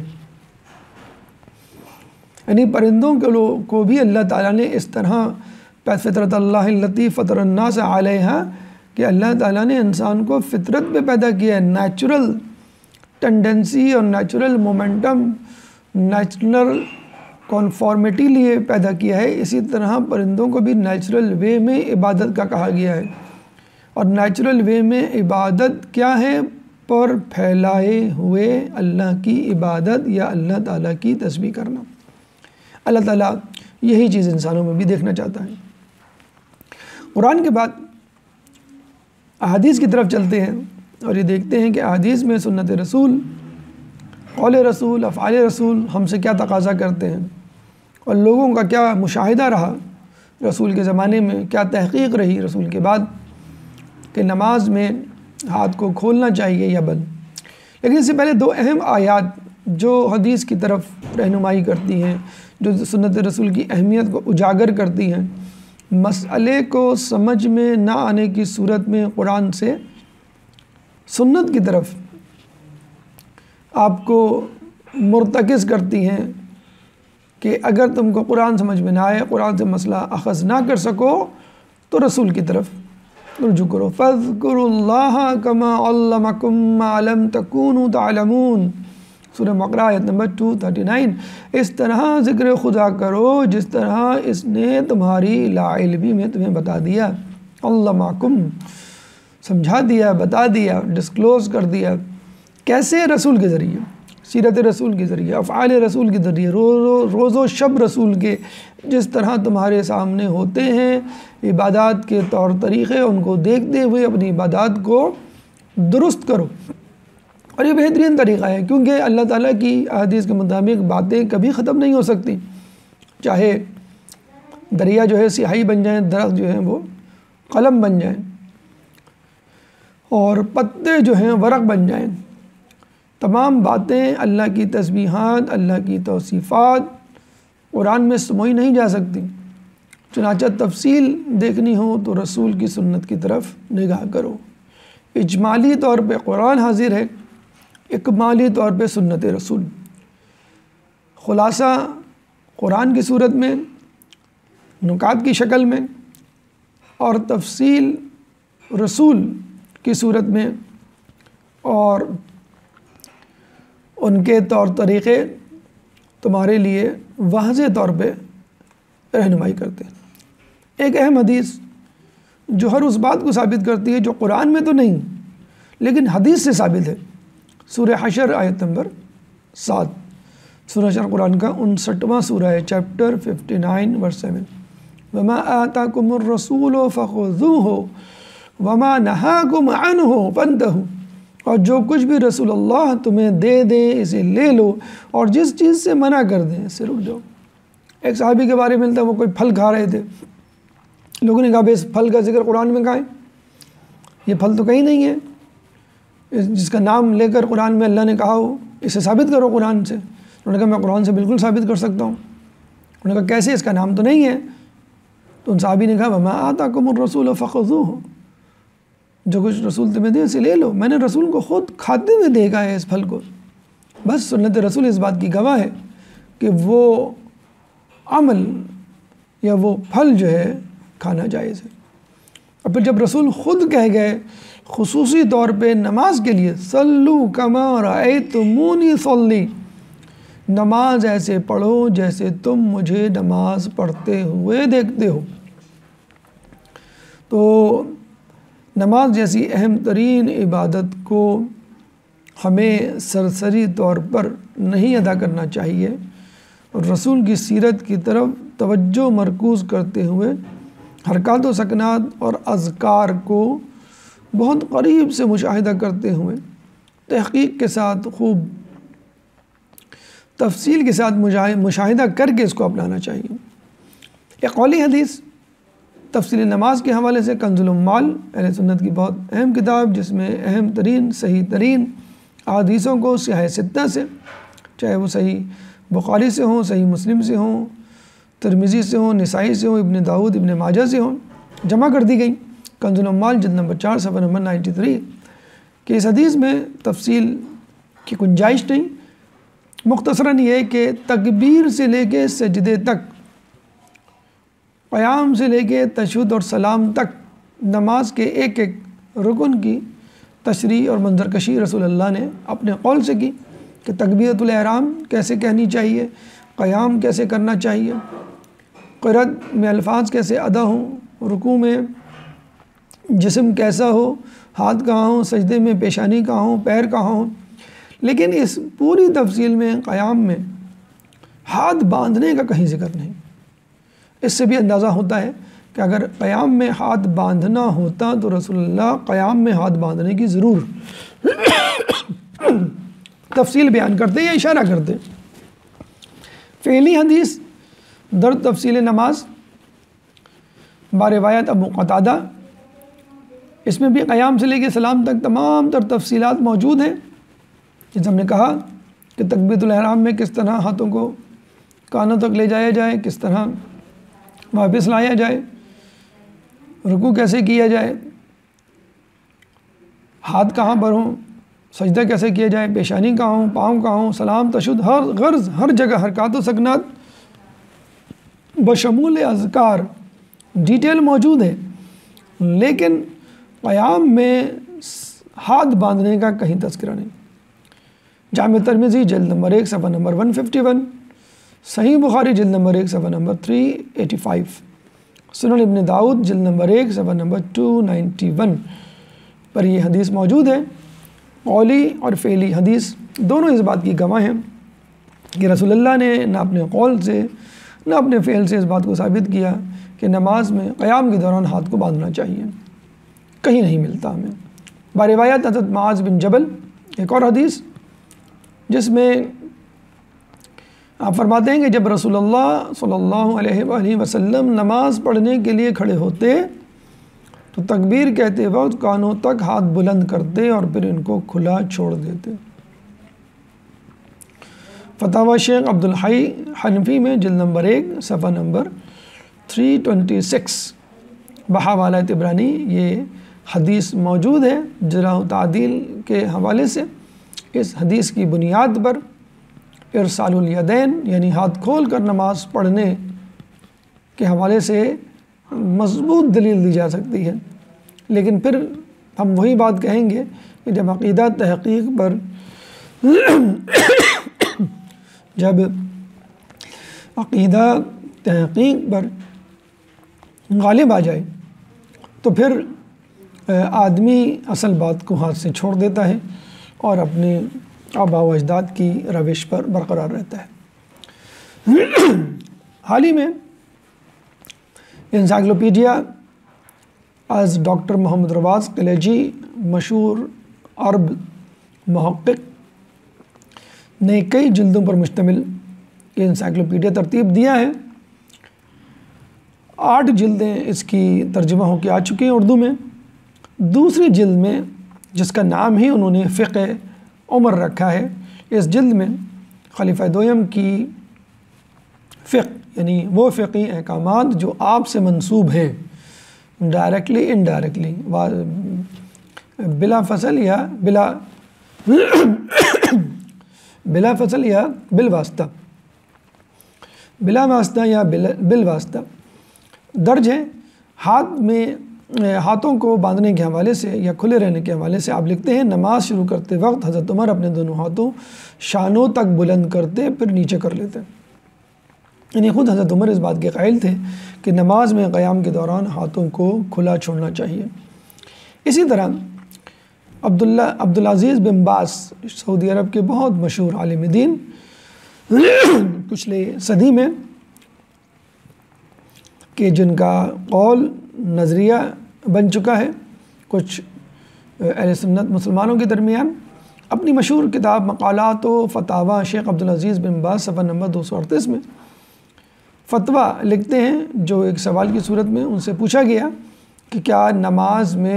یعنی پرندوں کو بھی اللہ تعالیٰ نے اس طرح فطرت اللہ التی فطر الناس علیہا کہ اللہ تعالیٰ نے انسان کو فطرت پہ پیدا کیا ہے، نیچرل ٹینڈنسی اور نیچرل مومنٹم، نیچرل کنفارمیٹی لیے پیدا کیا ہے۔ اسی طرح پرندوں کو بھی نیچرل وے میں عبادت کا کہا گیا ہے، اور نیچرل وے میں عبادت کیا ہے؟ پر پھیلائے ہوئے اللہ کی عبادت یا اللہ تعالیٰ کی تسبیح کرنا۔ اللہ تعالیٰ یہی چیز انسانوں میں بھی دیکھنا چاہتا ہے۔ قرآن کے بعد احادیث کی طرف چلتے ہیں اور یہ دیکھتے ہیں کہ احادیث میں سنت رسول، قول رسول، افعال رسول ہم سے کیا تقاضا کرتے ہیں، اور لوگوں کا کیا مشاہدہ رہا رسول کے زمانے میں، کیا تحقیق رہی رسول کے بعد کہ نماز میں ہاتھ کو کھولنا چاہیے یا بند۔ لیکن اس سے پہلے دو اہم آیات جو حدیث کی طرف رہنمائی کرتی ہیں، جو سنت رسول کی اہمیت کو اجاگر کرتی ہیں، مسئلے کو سمجھ میں نہ آنے کی صورت میں قرآن سے سنت کی طرف آپ کو مرتکز کرتی ہیں کہ اگر تم کو قرآن سمجھ میں نہ آئے، قرآن سے مسئلہ اخذ نہ کر سکو، تو رسول کی طرف رجوع کرو۔ فَاذْكُرُوا اللَّهَ كَمَا عَلَّمَكُم مَّا لَمْ تَكُونُوا تَعْلَمُونَ، سورہ بقرہ آیت نمبر 239۔ اس طرح ذکر خدا کرو جس طرح اس نے تمہاری لا علمی میں تمہیں بتا دیا، علمکم سمجھا دیا، بتا دیا، ڈسکلوز کر دیا۔ کیسے؟ رسول کے ذریعے، سیرت رسول کے ذریعے، افعال رسول کے ذریعے، روز و شب رسول کے جس طرح تمہارے سامنے ہوتے ہیں عبادات کے طور طریقے، ان کو دیکھتے ہوئے اپنی عبادات کو درست کرو۔ اور یہ بہترین طریقہ ہے، کیونکہ اللہ تعالیٰ کی احادیث کے مطابق باتیں کبھی ختم نہیں ہو سکتی، چاہے دریا جو ہے سیاہی بن جائیں، درخت جو ہیں وہ قلم بن جائیں، اور پتے جو ہیں ورق بن جائیں۔ تمام باتیں، اللہ کی تسبیحات، اللہ کی توصیفات قرآن میں سموئی نہیں جا سکتی۔ چنانچہ تفصیل دیکھنی ہو تو رسول کی سنت کی طرف نگاہ کرو۔ اجمالی طور پہ قرآن حاضر ہے، اکمالی طور پہ سنت رسول۔ خلاصہ قرآن کی صورت میں، نکات کی شکل میں، اور تفصیل رسول کی صورت میں، اور ان کے طور طریقے تمہارے لیے واضح طور پہ رہنمائی کرتے ہیں۔ ایک اہم حدیث جو ہر اس بات کو ثابت کرتی ہے جو قرآن میں تو نہیں لیکن حدیث سے ثابت ہے، سورہ حشر آیت نمبر 7، سورہ حشر قرآن کا 59واں سورہ ہے، چیپٹر 59 ورس 7۔ وَمَا آتَاكُمُ الرَّسُولُ فَخُذُوهُ وَمَا نَهَاكُمْ عَنْهُ فَانْتَهُوا، اور جو کچھ بھی رسول اللہ تمہیں دے دیں اسے لے لو، اور جس چیز سے منع کر دیں اس سے رک جاؤ۔ ایک صحابی کے بارے میں ملتا ہے، وہ کوئی پھل کھا رہے تھے، لوگوں نے کہا بھئی اس پھل کا ذکر قرآن میں کہاں ہے؟ یہ پھل تو کہیں نہیں ہے، جس کا نام لے کر قرآن میں اللہ نے کہا ہو اسے ثابت کرو قرآن سے۔ انہوں نے کہا میں قرآن سے بالکل ثابت کر سکتا ہوں۔ انہوں نے کہا کیسے، اس کا نام تو نہیں ہے؟ تو ان صحابی نے کہا وَمَا آتَاكُمُ الرَّسُولُ فَخُذُوهُ، جو کچھ رسول تمہیں دے اسے لے لو۔ میں نے رسول کو خود کھاتے ہوئے دیکھا ہے اس پھل کو۔ بس سنت رسول اس بات کی گواہ ہے کہ وہ عمل یا وہ پھل جو ہے کھانا جائز ہے۔ اور پھر جب رسول خود کہہ گئے خصوصی طور پہ نماز کے لیے، صلو کما رأیتمونی صلی، نماز ایسے پڑھو جیسے تم مجھے نماز پڑھتے ہوئے دیکھتے ہو۔ تو نماز جیسی اہم ترین عبادت کو ہمیں سرسری طور پر نہیں ادا کرنا چاہیے، اور رسول کی سیرت کی طرف توجہ مرکوز کرتے ہوئے حرکات و سکنات اور اذکار کو بہت قریب سے مشاہدہ کرتے ہوئے تحقیق کے ساتھ، خوب تفصیل کے ساتھ مشاہدہ کر کے اس کو اپنانا چاہیے۔ ایک قولی حدیث تفصیل نماز کے حوالے سے کنز العمال، اہل سنت کی بہت اہم کتاب، جس میں اہم ترین صحیح ترین احادیثوں کو سیاہ ستہ سے، چاہے وہ صحیح بخاری سے ہوں، صحیح مسلم سے ہوں، ترمذی سے ہوں، نسائی سے ہوں، ابن داؤد، ابن ماجہ سے ہوں، جمع کر دی گئی۔ کنز العمال جلد نمبر 4 صفحہ نمبر 93 کہ اس حدیث میں تفصیل کی گنجائش نہیں۔ مختصراً یہ کہ تکبیر سے لے کے سجدے تک، قیام سے لے کے تشہد اور سلام تک، نماز کے ایک ایک رکن کی تشریح اور منظرکشی رسول اللہ نے اپنے قول سے کی کہ تکبیرۃ الاحرام کیسے کہنی چاہیے، قیام کیسے کرنا چاہیے، قرأت میں الفاظ کیسے ادا ہوں، رکوع میں جسم کیسا ہو، ہاتھ کہاں ہوں، سجدے میں پیشانی کہاں ہوں، پیر کہاں ہوں۔ لیکن اس پوری تفصیل میں قیام میں ہاتھ باندھنے کا کہیں ذکر نہیں۔ اس سے بھی اندازہ ہوتا ہے کہ اگر قیام میں ہاتھ باندھنا ہوتا تو رسول اللہ قیام میں ہاتھ باندھنے کی ضرور تفصیل بیان کرتے یا اشارہ کرتے۔ فعلی حدیث در تفصیل نماز باروایت ابو قتادہ، اس میں بھی قیام سے لے کے سلام تک تمام تر تفصیلات موجود ہیں۔ جیسے ہم نے کہا کہ تکبیرۃ الاحرام میں کس طرح ہاتھوں کو کانوں تک لے جایا جائے، کس طرح واپس لایا جائے، رکوع کیسے کیا جائے، ہاتھ کہاں پر ہوں، سجدہ کیسے کیا جائے، پیشانی کہاں ہوں، پاؤں کہاں ہوں، سلام تشہد، ہر غرض ہر جگہ حرکات و سکنات بشمول اذکار ڈیٹیل موجود ہے۔ لیکن قیام میں ہاتھ باندھنے کا کہیں تذکرہ نہیں۔ جامع ترمذی جلد نمبر 1 صفحہ نمبر 151، صحیح بخاری جلد نمبر 1 صفحہ نمبر 385، سنن ابن داؤد جلد نمبر 1 صفحہ نمبر 291 پر یہ حدیث موجود ہے۔ قولی اور فعلی حدیث دونوں اس بات کی گواہ ہیں کہ رسول اللہ نے نہ اپنے قول سے نہ اپنے فعل سے اس بات کو ثابت کیا کہ نماز میں قیام کے دوران ہاتھ کو باندھنا چاہیے، کہیں نہیں ملتا ہمیں۔ باروایت حضرت معاذ بن جبل ایک اور حدیث جس میں آپ فرماتے ہیں کہ جب رسول اللہ صلی اللہ علیہ وآلہ وسلم نماز پڑھنے کے لیے کھڑے ہوتے تو تکبیر کہتے وقت کانوں تک ہاتھ بلند کرتے اور پھر ان کو کھلا چھوڑ دیتے۔ فتاوی شیخ عبدالحی حنفی میں جلد نمبر 1 صفحہ نمبر 326 بحوالہ طبرانی یہ حدیث موجود ہے جرح و تعدیل کے حوالے سے۔ اس حدیث کی بنیاد پر ارسال الیدین یعنی ہاتھ کھول کر نماز پڑھنے کے حوالے سے مضبوط دلیل دی جا سکتی ہے، لیکن پھر ہم وہی بات کہیں گے کہ جب عقیدہ تحقیق پر غالب آ جائے تو پھر آدمی اصل بات کو ہاتھ سے چھوڑ دیتا ہے اور اپنے آباء و اجداد کی روش پر برقرار رہتا ہے۔ حال ہی میں انسائکلوپیڈیا از ڈاکٹر محمد رواز قلیجی مشہور عرب محقق نے کئی جلدوں پر مشتمل یہ انسائکلوپیڈیا ترتیب دیا ہے۔ 8 جلدیں اس کی ترجمہ ہو کے آ چکی ہیں اردو میں۔ دوسری جلد میں جس کا نام ہی انہوں نے فقہ عمر رکھا ہے، اس جلد میں خلیفہ دویم کی فقہ یعنی وہ فقہی احکامات جو آپ سے منسوب ہیں ڈائریکٹلی انڈائریکٹلی بلا فصل یا بلا فصل یا بالواسطہ بلا واسطہ یا بالواسطہ درج ہے۔ ہاتھوں کو باندھنے کے حوالے سے یا کھلے رہنے کے حوالے سے آپ لکھتے ہیں نماز شروع کرتے وقت حضرت عمر اپنے دونوں ہاتھوں شانوں تک بلند کرتے پھر نیچے کر لیتے، یعنی خود حضرت عمر اس بات کے قائل تھے کہ نماز میں قیام کے دوران ہاتھوں کو کھلا چھوڑنا چاہیے۔ اسی طرح عبدالعزیز بن باز سعودی عرب کے بہت مشہور عالم دین پچھلے صدی میں کہ جن کا قول نظریہ بن چکا ہے کچھ اہل سنت مسلمانوں کے درمیان، اپنی مشہور کتاب مقالات و فتاوی شیخ عبدالعزیز بن باز صفحہ نمبر 238 میں فتویٰ لکھتے ہیں جو ایک سوال کی صورت میں ان سے پوچھا گیا کہ کیا نماز میں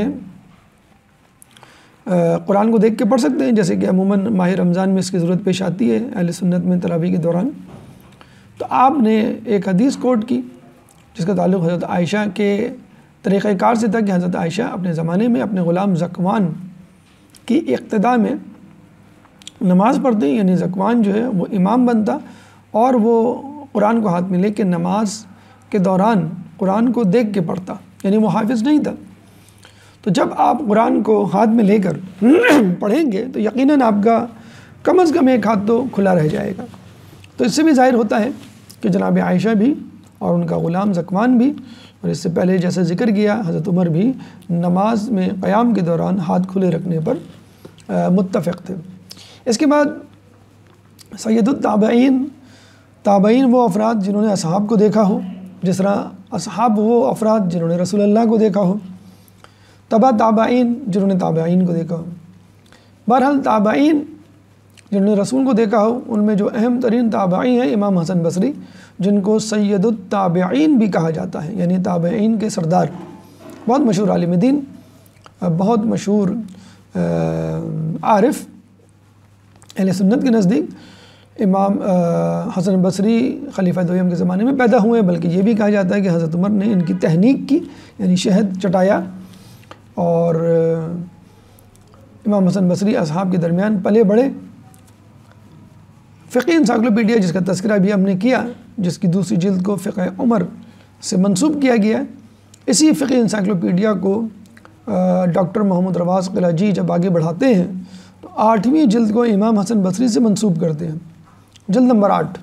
قرآن کو دیکھ کے پڑھ سکتے ہیں، جیسے کہ عموماً ماہ رمضان میں اس کی ضرورت پیش آتی ہے اہل سنت میں تراویح کے دوران۔ تو آپ نے ایک حدیث کوٹ کی جس کا تعلق حضرت عائشہ کے طریقہ کار سے تھا کہ حضرت عائشہ اپنے زمانے میں اپنے غلام ذکوان کی اقتداء میں نماز پڑھتے، یعنی ذکوان جو ہے وہ امام بنتا اور وہ قرآن کو ہاتھ میں لے کے نماز کے دوران قرآن کو دیکھ کے پڑھتا، یعنی وہ حافظ نہیں تھا۔ تو جب آپ قرآن کو ہاتھ میں لے کر پڑھیں گے تو یقیناً آپ کا کم از کم ایک ہاتھ تو کھلا رہ جائے گا۔ تو اس سے بھی ظاہر ہوتا ہے کہ جناب عائشہ بھی اور ان کا غلام ذکوان بھی، اور اس سے پہلے جیسے ذکر کیا حضرت عمر بھی، نماز میں قیام کے دوران ہاتھ کھلے رکھنے پر متفق تھے۔ اس کے بعد سید التابعین، تابعین وہ افراد جنہوں نے اصحاب کو دیکھا ہو، جس طرح اصحاب وہ افراد جنہوں نے رسول اللہ کو دیکھا ہو، تبع تابعین جنہوں نے تابعین کو دیکھا ہو۔ بہرحال تابعین جنہوں نے رسول کو دیکھا ہو ان میں جو اہم ترین تابعی ہیں امام حسن بصری، جن کو سید التابعین بھی کہا جاتا ہے، یعنی تابعین کے سردار، بہت مشہور عالم دین، بہت مشہور عارف اہل سنت کے نزدیک۔ امام حسن بصری خلیفہ دویم کے زمانے میں پیدا ہوئے، بلکہ یہ بھی کہا جاتا ہے کہ حضرت عمر نے ان کی تحنیک کی، یعنی شہد چٹایا، اور امام حسن بصری اصحاب کے درمیان پلے بڑھے۔ فقہ انسائکلوپیڈیا جس کا تذکرہ بھی ہم نے کیا، جس کی دوسری جلد کو فقہ عمر سے منسوب کیا گیا، اسی فقہ انسائکلوپیڈیا کو ڈاکٹر محمد رواز قلیجی جب آگے بڑھاتے ہیں تو 8ویں جلد کو امام حسن بصری سے منسوب کرتے ہیں، جلد نمبر 8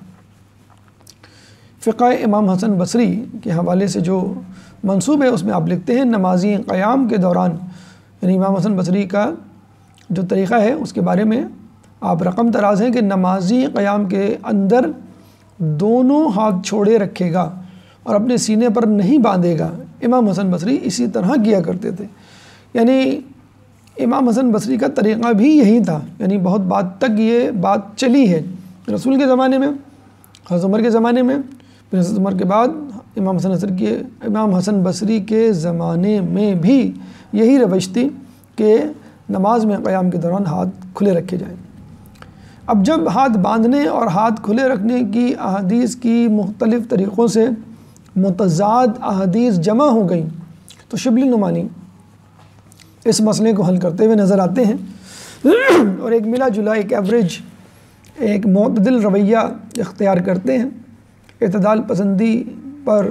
فقہ امام حسن بصری کے حوالے سے جو منسوب ہے اس میں آپ لکھتے ہیں نمازی قیام کے دوران، یعنی امام حسن بصری کا جو طریقہ ہے اس کے بارے میں آپ رقم تراز ہیں کہ نمازی قیام کے اندر دونوں ہاتھ چھوڑے رکھے گا اور اپنے سینے پر نہیں باندھے گا۔ امام حسن بصری اسی طرح کیا کرتے تھے، یعنی امام حسن بصری کا طریقہ بھی یہی تھا، یعنی بہت بعد تک یہ بات چلی ہے۔ رسول کے زمانے میں حضرت عمر کے زمانے میں، پھر حضرت عمر کے بعد امام حسن بصری کے زمانے میں بھی یہی روش تھی کہ نماز میں قیام کے دوران ہاتھ کھلے رکھے جائیں۔ اب جب ہاتھ باندھنے اور ہاتھ کھلے رکھنے کی احادیث کی مختلف طریقوں سے متضاد احادیث جمع ہو گئیں تو شبلی نعمانی اس مسئلے کو حل کرتے ہوئے نظر آتے ہیں اور ایک ملا جلا، ایک ایوریج، ایک معتدل رویہ اختیار کرتے ہیں، اعتدال پسندی پر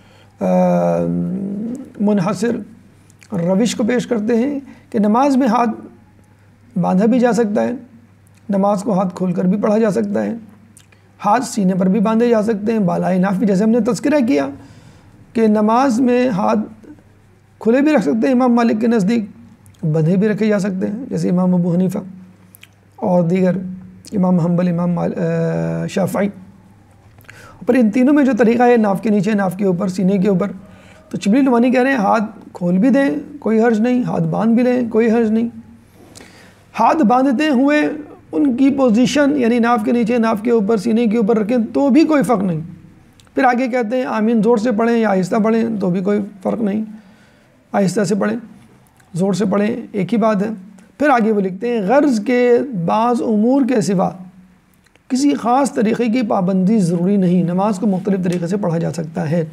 منحصر روش کو پیش کرتے ہیں کہ نماز میں ہاتھ باندھا بھی جا سکتا ہے، نماز کو ہاتھ کھول کر بھی پڑھا جا سکتا ہے، ہاتھ سینے پر بھی باندھے جا سکتے ہیں، بالائے ناف بھی، جیسے ہم نے تذکرہ کیا کہ نماز میں ہاتھ کھلے بھی رکھ سکتے ہیں امام مالک کے نزدیک، بندھے بھی رکھے جا سکتے ہیں جیسے امام ابو حنیفہ اور دیگر امام حنبل، امام شافعی۔ پر ان تینوں میں جو طریقہ ہے ناف کے نیچے، ناف کے اوپر، سینے کے اوپر، تو شبلی نعمانی کہہ رہے ہیں ہاتھ کھول بھی دیں کوئی حرج نہیں، ہاتھ باندھ بھی لیں کوئی حرج نہیں۔ ہاتھ باندھتے ہوئے ان کی پوزیشن یعنی ناف کے نیچے، ناف کے اوپر، سینے کے اوپر رکھیں تو بھی کوئی فرق نہیں۔ پھر آگے کہتے ہیں آمین زور سے پڑھیں یا آہستہ پڑھیں تو بھی کوئی فرق نہیں، آہستہ سے پڑھیں زور سے پڑھیں ایک ہی بات ہے۔ پھر آگے وہ لکھتے ہیں غرض کے بعض امور کے سوا کسی خاص طریقے کی پابندی ضروری نہیں، نماز کو مختلف طریقے سے پڑھا جا سکتا ہے۔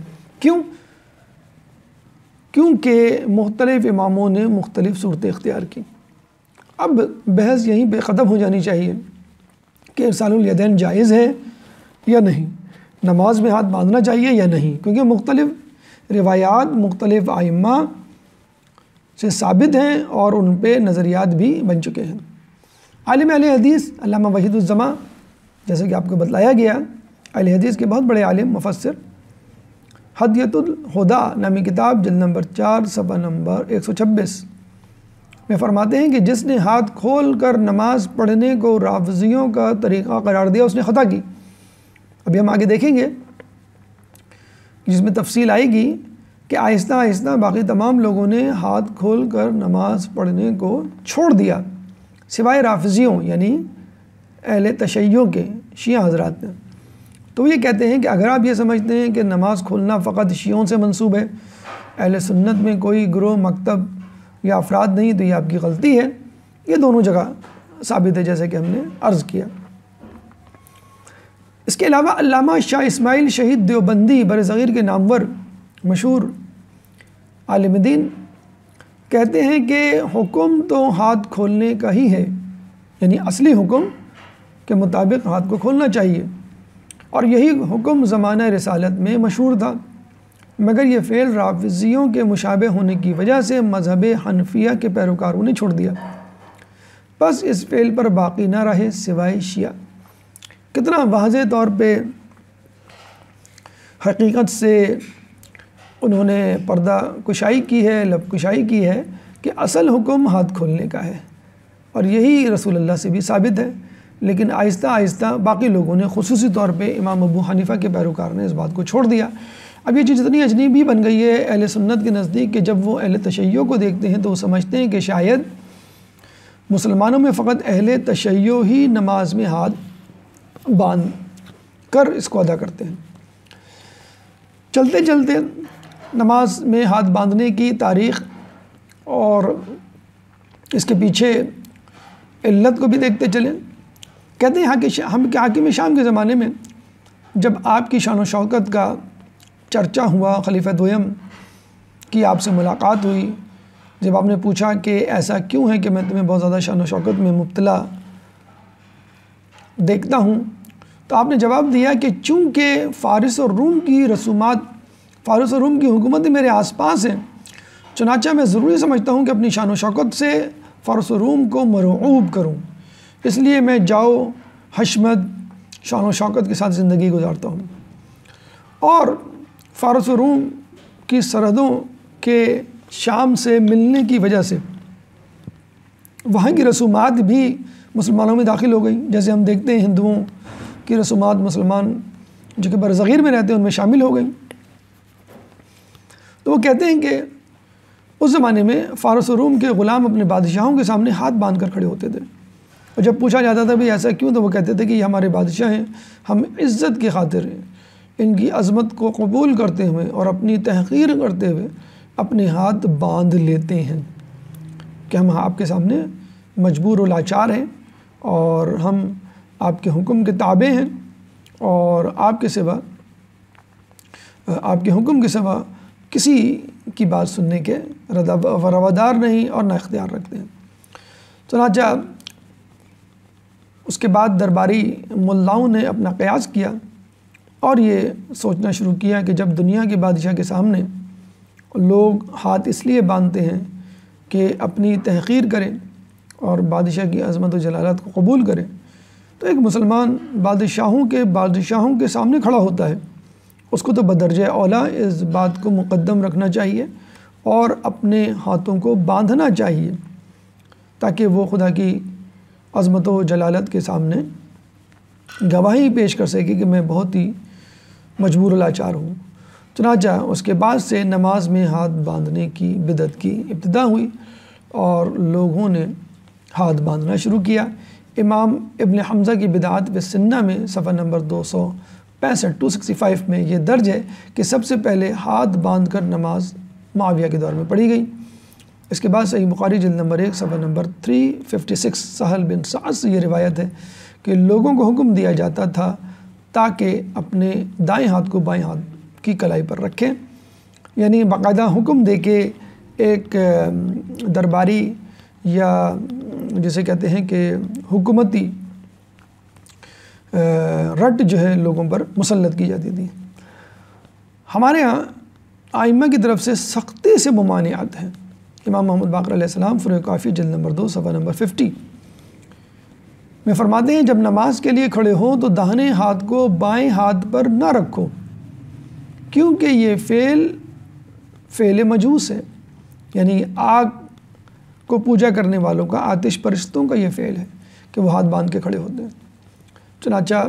کیونکہ مختلف اماموں نے مختلف صورتیں اختیار کی۔ اب بحث یہیں پہ ختم ہو جانی چاہیے کہ ارسال الیدین جائز ہے یا نہیں، نماز میں ہاتھ باندھنا چاہیے یا نہیں، کیونکہ مختلف روایات مختلف ائمہ سے ثابت ہیں اور ان پہ نظریات بھی بن چکے ہیں۔ عالم اہل حدیث علامہ وحید الزماں، جیسے کہ آپ کو بتلایا گیا، اہل حدیث کے بہت بڑے عالم مفسر، ہدیۃ الہدیٰ نامی کتاب جلد نمبر 4 صفحہ نمبر 126 میں فرماتے ہیں کہ جس نے ہاتھ کھول کر نماز پڑھنے کو رافضیوں کا طریقہ قرار دیا اس نے خطا کی۔ ابھی ہم آگے دیکھیں گے جس میں تفصیل آئے گی کہ آہستہ آہستہ باقی تمام لوگوں نے ہاتھ کھول کر نماز پڑھنے کو چھوڑ دیا سوائے رافضیوں یعنی اہل تشیع کے شیعہ حضرات نے۔ تو یہ کہتے ہیں کہ اگر آپ یہ سمجھتے ہیں کہ نماز کھولنا فقط شیعوں سے منسوب ہے، اہل سنت میں کوئی گروہ، مکتب یا افراد نہیں، تو یہ آپ کی غلطی ہے۔ یہ دونوں جگہ ثابت ہے جیسے کہ ہم نے عرض کیا۔ اس کے علاوہ علامہ شاہ اسماعیل شہید دیوبندی برصغیر کے نامور مشہور عالم دین کہتے ہیں کہ حکم تو ہاتھ کھولنے کا ہی ہے، یعنی اصلی حکم کے مطابق ہاتھ کو کھولنا چاہیے، اور یہی حکم زمانہ رسالت میں مشہور تھا، مگر یہ فعل رافضیوں کے مشابہ ہونے کی وجہ سے مذہب حنفیہ کے پیروکاروں نے چھوڑ دیا، بس اس فعل پر باقی نہ رہے سوائے شیعہ۔ کتنا واضح طور پہ حقیقت سے انہوں نے پردہ کشائی کی ہے، لب کشائی کی ہے کہ اصل حکم ہاتھ کھولنے کا ہے، اور یہی رسول اللہ سے بھی ثابت ہے، لیکن آہستہ آہستہ باقی لوگوں نے، خصوصی طور پہ امام ابو حنیفہ کے پیروکار نے اس بات کو چھوڑ دیا۔ اب یہ چیز اتنی اجنبی بن گئی ہے اہل سنت کے نزدیک کہ جب وہ اہل تشیع کو دیکھتے ہیں تو وہ سمجھتے ہیں کہ شاید مسلمانوں میں فقط اہل تشیع ہی نماز میں ہاتھ باندھ کر اس کو ادا کرتے ہیں۔ چلتے چلتے نماز میں ہاتھ باندھنے کی تاریخ اور اس کے پیچھے علت کو بھی دیکھتے چلیں۔ کہتے ہیں کہ حاکم شام کے زمانے میں جب آپ کی شان و شوکت کا چرچہ ہوا، خلیفہ دویم کی آپ سے ملاقات ہوئی، جب آپ نے پوچھا کہ ایسا کیوں ہے کہ میں تمہیں بہت زیادہ شان و شوکت میں مبتلا دیکھتا ہوں، تو آپ نے جواب دیا کہ چونکہ فارس اور روم کی رسومات، فارس اور روم کی حکومت میرے آس پاس ہیں، چنانچہ میں ضروری سمجھتا ہوں کہ اپنی شان و شوکت سے فارس و روم کو مرعوب کروں، اس لیے میں جاؤ حشمت شان و شوکت کے ساتھ زندگی گزارتا ہوں۔ اور فارس و روم کی سرحدوں کے شام سے ملنے کی وجہ سے وہاں کی رسومات بھی مسلمانوں میں داخل ہو گئیں، جیسے ہم دیکھتے ہیں ہندوؤں کی رسومات مسلمان جو کہ برصغیر میں رہتے ہیں ان میں شامل ہو گئیں۔ تو وہ کہتے ہیں کہ اس زمانے میں فارس و روم کے غلام اپنے بادشاہوں کے سامنے ہاتھ باندھ کر کھڑے ہوتے تھے، اور جب پوچھا جاتا تھا بھی ایسا کیوں، تو وہ کہتے تھے کہ یہ ہمارے بادشاہ ہیں، ہم عزت کی خاطر ان کی عظمت کو قبول کرتے ہوئے اور اپنی تحقیر کرتے ہوئے اپنے ہاتھ باندھ لیتے ہیں کہ ہم آپ کے سامنے مجبور و لاچار ہیں اور ہم آپ کے حکم کے تابع ہیں، اور آپ کے حکم کے سوا کسی کی بات سننے کے روادار نہیں اور نہ اختیار رکھتے ہیں۔ چنانچہ اس کے بعد درباری ملاؤں نے اپنا قیاس کیا اور یہ سوچنا شروع کیا کہ جب دنیا کے بادشاہ کے سامنے لوگ ہاتھ اس لیے باندھتے ہیں کہ اپنی تحقیر کریں اور بادشاہ کی عظمت و جلالت کو قبول کریں، تو ایک مسلمان بادشاہوں کے سامنے کھڑا ہوتا ہے، اس کو تو بدرجہ اولیٰ اس بات کو مقدم رکھنا چاہیے اور اپنے ہاتھوں کو باندھنا چاہیے تاکہ وہ خدا کی عظمت و جلالت کے سامنے گواہی پیش کر سکے کہ میں بہت ہی مجبور و لاچار ہوں۔ چنانچہ اس کے بعد سے نماز میں ہاتھ باندھنے کی بدعت کی ابتدا ہوئی اور لوگوں نے ہاتھ باندھنا شروع کیا۔ امام ابن حمزہ کی بدعات بالسنہ میں صفحہ نمبر 265 میں یہ درج ہے کہ سب سے پہلے ہاتھ باندھ کر نماز معاویہ کے دور میں پڑھی گئی۔ اس کے بعد صحیح بخاری جلد نمبر 1 صفحہ نمبر 356 سہل بن سعد سے یہ روایت ہے کہ لوگوں کو حکم دیا جاتا تھا تاکہ اپنے دائیں ہاتھ کو بائیں ہاتھ کی کلائی پر رکھیں، یعنی باقاعدہ حکم دے کے ایک درباری یا جسے کہتے ہیں کہ حکومتی رٹ جو ہے لوگوں پر مسلط کی جاتی تھی۔ ہمارے ہاں ائمہ کی طرف سے سختی سے ممانعات ہیں۔ امام محمد باقر علیہ السلام فروع کافی جلد نمبر 2 صفحہ نمبر 50 میں فرماتے ہیں جب نماز کے لیے کھڑے ہوں تو داہنے ہاتھ کو بائیں ہاتھ پر نہ رکھو، کیونکہ یہ فعل مجوس ہے، یعنی آگ کو پوجا کرنے والوں کا، آتش پرستوں کا یہ فعل ہے کہ وہ ہاتھ باندھ کے کھڑے ہوتے ہیں۔ چنانچہ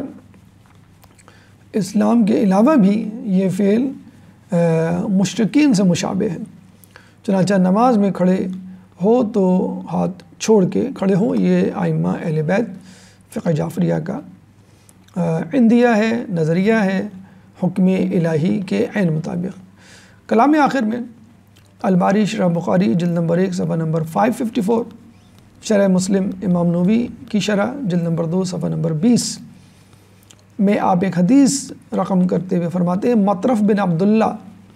اسلام کے علاوہ بھی یہ فعل مشرکین سے مشابہ ہے۔ چنانچہ نماز میں کھڑے ہو تو ہاتھ چھوڑ کے کھڑے ہوں، یہ ائمہ اہل بیت فقہ جعفریہ کا عندیہ ہے، نظریہ ہے حکم الہی کے عین مطابق۔ کلام آخر میں الباری شرح بخاری جلد نمبر 1 صفحہ نمبر 554، شرح مسلم امام نووی کی شرح جلد نمبر 2 صفحہ نمبر 20 میں آپ ایک حدیث رقم کرتے ہوئے فرماتے ہیں مطرف بن عبداللہ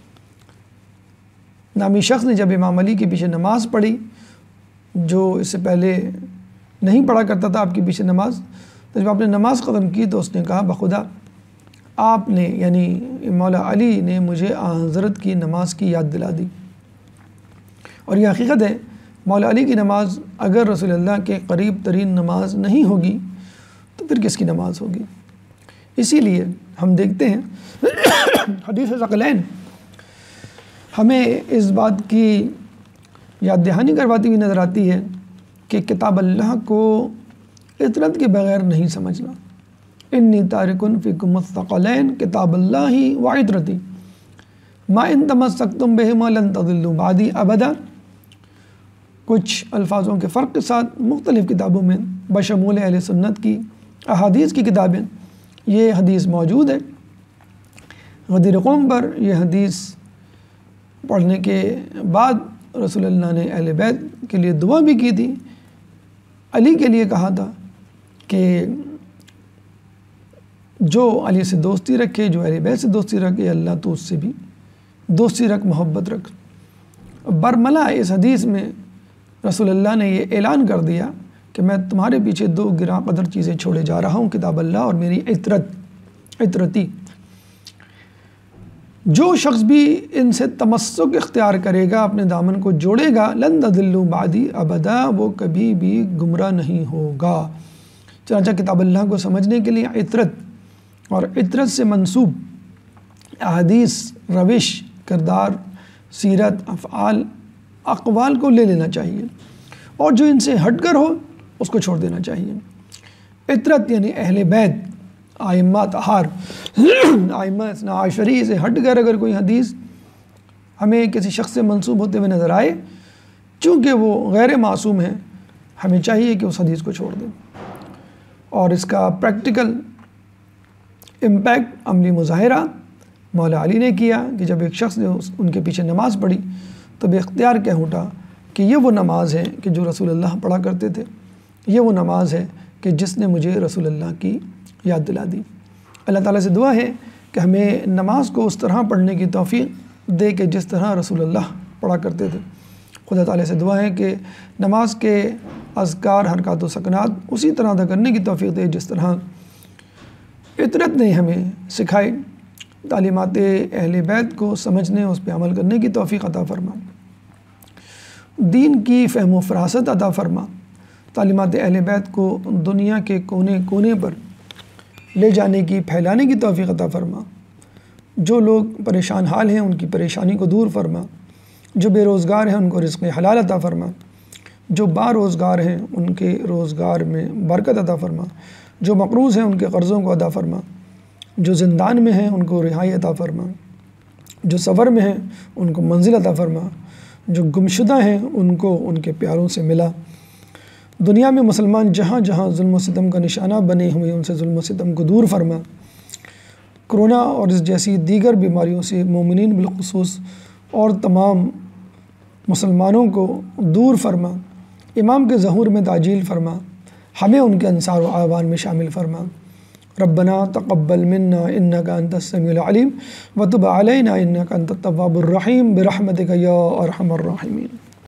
نامی شخص نے جب امام علی کے پیچھے نماز پڑھی، جو اس سے پہلے نہیں پڑھا کرتا تھا آپ کے پیچھے نماز، تو جب آپ نے نماز ختم کی تو اس نے کہا بخدا آپ نے یعنی مولا علی نے مجھے حضرت کی نماز کی یاد دلا دی۔ اور یہ حقیقت ہے، مولا علی کی نماز اگر رسول اللہ کے قریب ترین نماز نہیں ہوگی تو پھر کس کی نماز ہوگی؟ اسی لیے ہم دیکھتے ہیں حدیث ثقلین ہمیں اس بات کی یاد دہانی کرواتی ہوئی نظر آتی ہے کہ کتاب اللہ کو اطرت کے بغیر نہیں سمجھنا۔ انی تارکن فیکم الثقلین کتاب اللہ و عطرتی ما ان تمسکتم بہما لن تضلوا بعدی ابدا۔ کچھ الفاظوں کے فرق کے ساتھ مختلف کتابوں میں بشمول اہل سنت کی احادیث کی کتابیں یہ حدیث موجود ہے۔ غدیر قوم پر یہ حدیث پڑھنے کے بعد رسول اللہ نے اہل بیت کے لیے دعا بھی کی تھی، علی کے لیے کہا تھا کہ جو علی سے دوستی رکھے، جو اہل بیت سے دوستی رکھے، اللہ تو اس سے بھی دوستی رکھ، محبت رکھ۔ برملا اس حدیث میں رسول اللہ نے یہ اعلان کر دیا کہ میں تمہارے پیچھے 2 گراں قدر چیزیں چھوڑے جا رہا ہوں، کتاب اللہ اور میری عطرتی۔ جو شخص بھی ان سے تمسک اختیار کرے گا، اپنے دامن کو جوڑے گا، لن تضلوا بعدی ابدا، وہ کبھی بھی گمراہ نہیں ہوگا۔ چنانچہ کتاب اللہ کو سمجھنے کے لیے عطرت اور عطرت سے منسوب احادیث، روش، کردار، سیرت، افعال، اقوال کو لے لینا چاہیے اور جو ان سے ہٹ کر ہو اس کو چھوڑ دینا چاہیے۔ عطرت یعنی اہل بیت، ائمہ طہار، ائمہ اثنا عشری سے ہٹ کر اگر کوئی حدیث ہمیں کسی شخص سے منسوب ہوتے ہوئے نظر آئے، چونکہ وہ غیر معصوم ہیں، ہمیں چاہیے کہ اس حدیث کو چھوڑ دیں۔ اور اس کا پریکٹیکل امپیکٹ، عملی مظاہرہ مولا علی نے کیا کہ جب ایک شخص نے ان کے پیچھے نماز پڑھی تو بے اختیار کہہ اٹھا کہ یہ وہ نماز ہے کہ جو رسول اللہ پڑھا کرتے تھے، یہ وہ نماز ہے کہ جس نے مجھے رسول اللہ کی یاد دلا دی۔ اللہ تعالیٰ سے دعا ہے کہ ہمیں نماز کو اس طرح پڑھنے کی توفیق دے کہ جس طرح رسول اللہ پڑھا کرتے تھے۔ خدا تعالیٰ سے دعا ہے کہ نماز کے اذکار، حرکات و سکنات اسی طرح ادا کرنے کی توفیق دے جس طرح فطرت نے ہمیں سکھائی۔ تعلیمات اہل بیت کو سمجھنے، اس پہ عمل کرنے کی توفیق عطا فرما۔ دین کی فہم و فراست عطا فرما۔ تعلیمات اہل بیت کو دنیا کے کونے کونے پر لے جانے کی، پھیلانے کی توفیق عطا فرما۔ جو لوگ پریشان حال ہیں ان کی پریشانی کو دور فرما۔ جو بے روزگار ہیں ان کو رزق حلال عطا فرما۔ جو با روزگار ہیں ان کے روزگار میں برکت عطا فرما۔ جو مقروض ہیں ان کے قرضوں کو ادا فرما۔ جو زندان میں ہیں ان کو رہائی عطا فرما۔ جو سفر میں ہیں ان کو منزل عطا فرما۔ جو گمشدہ ہیں ان کو ان کے پیاروں سے ملا۔ دنیا میں مسلمان جہاں جہاں ظلم و ستم کا نشانہ بنے ہوئے ان سے ظلم و ستم کو دور فرما۔ کرونا اور اس جیسی دیگر بیماریوں سے مومنین بالخصوص اور تمام مسلمانوں کو دور فرما۔ امام کے ظہور میں تعجیل فرما۔ ہمیں ان کے انصار و اعوان میں شامل فرما۔ ربنا تقبل منا انک انت السمیع العلیم وتب علینا انک انت التواب الرحیم برحمتک یا ارحم الراحمین۔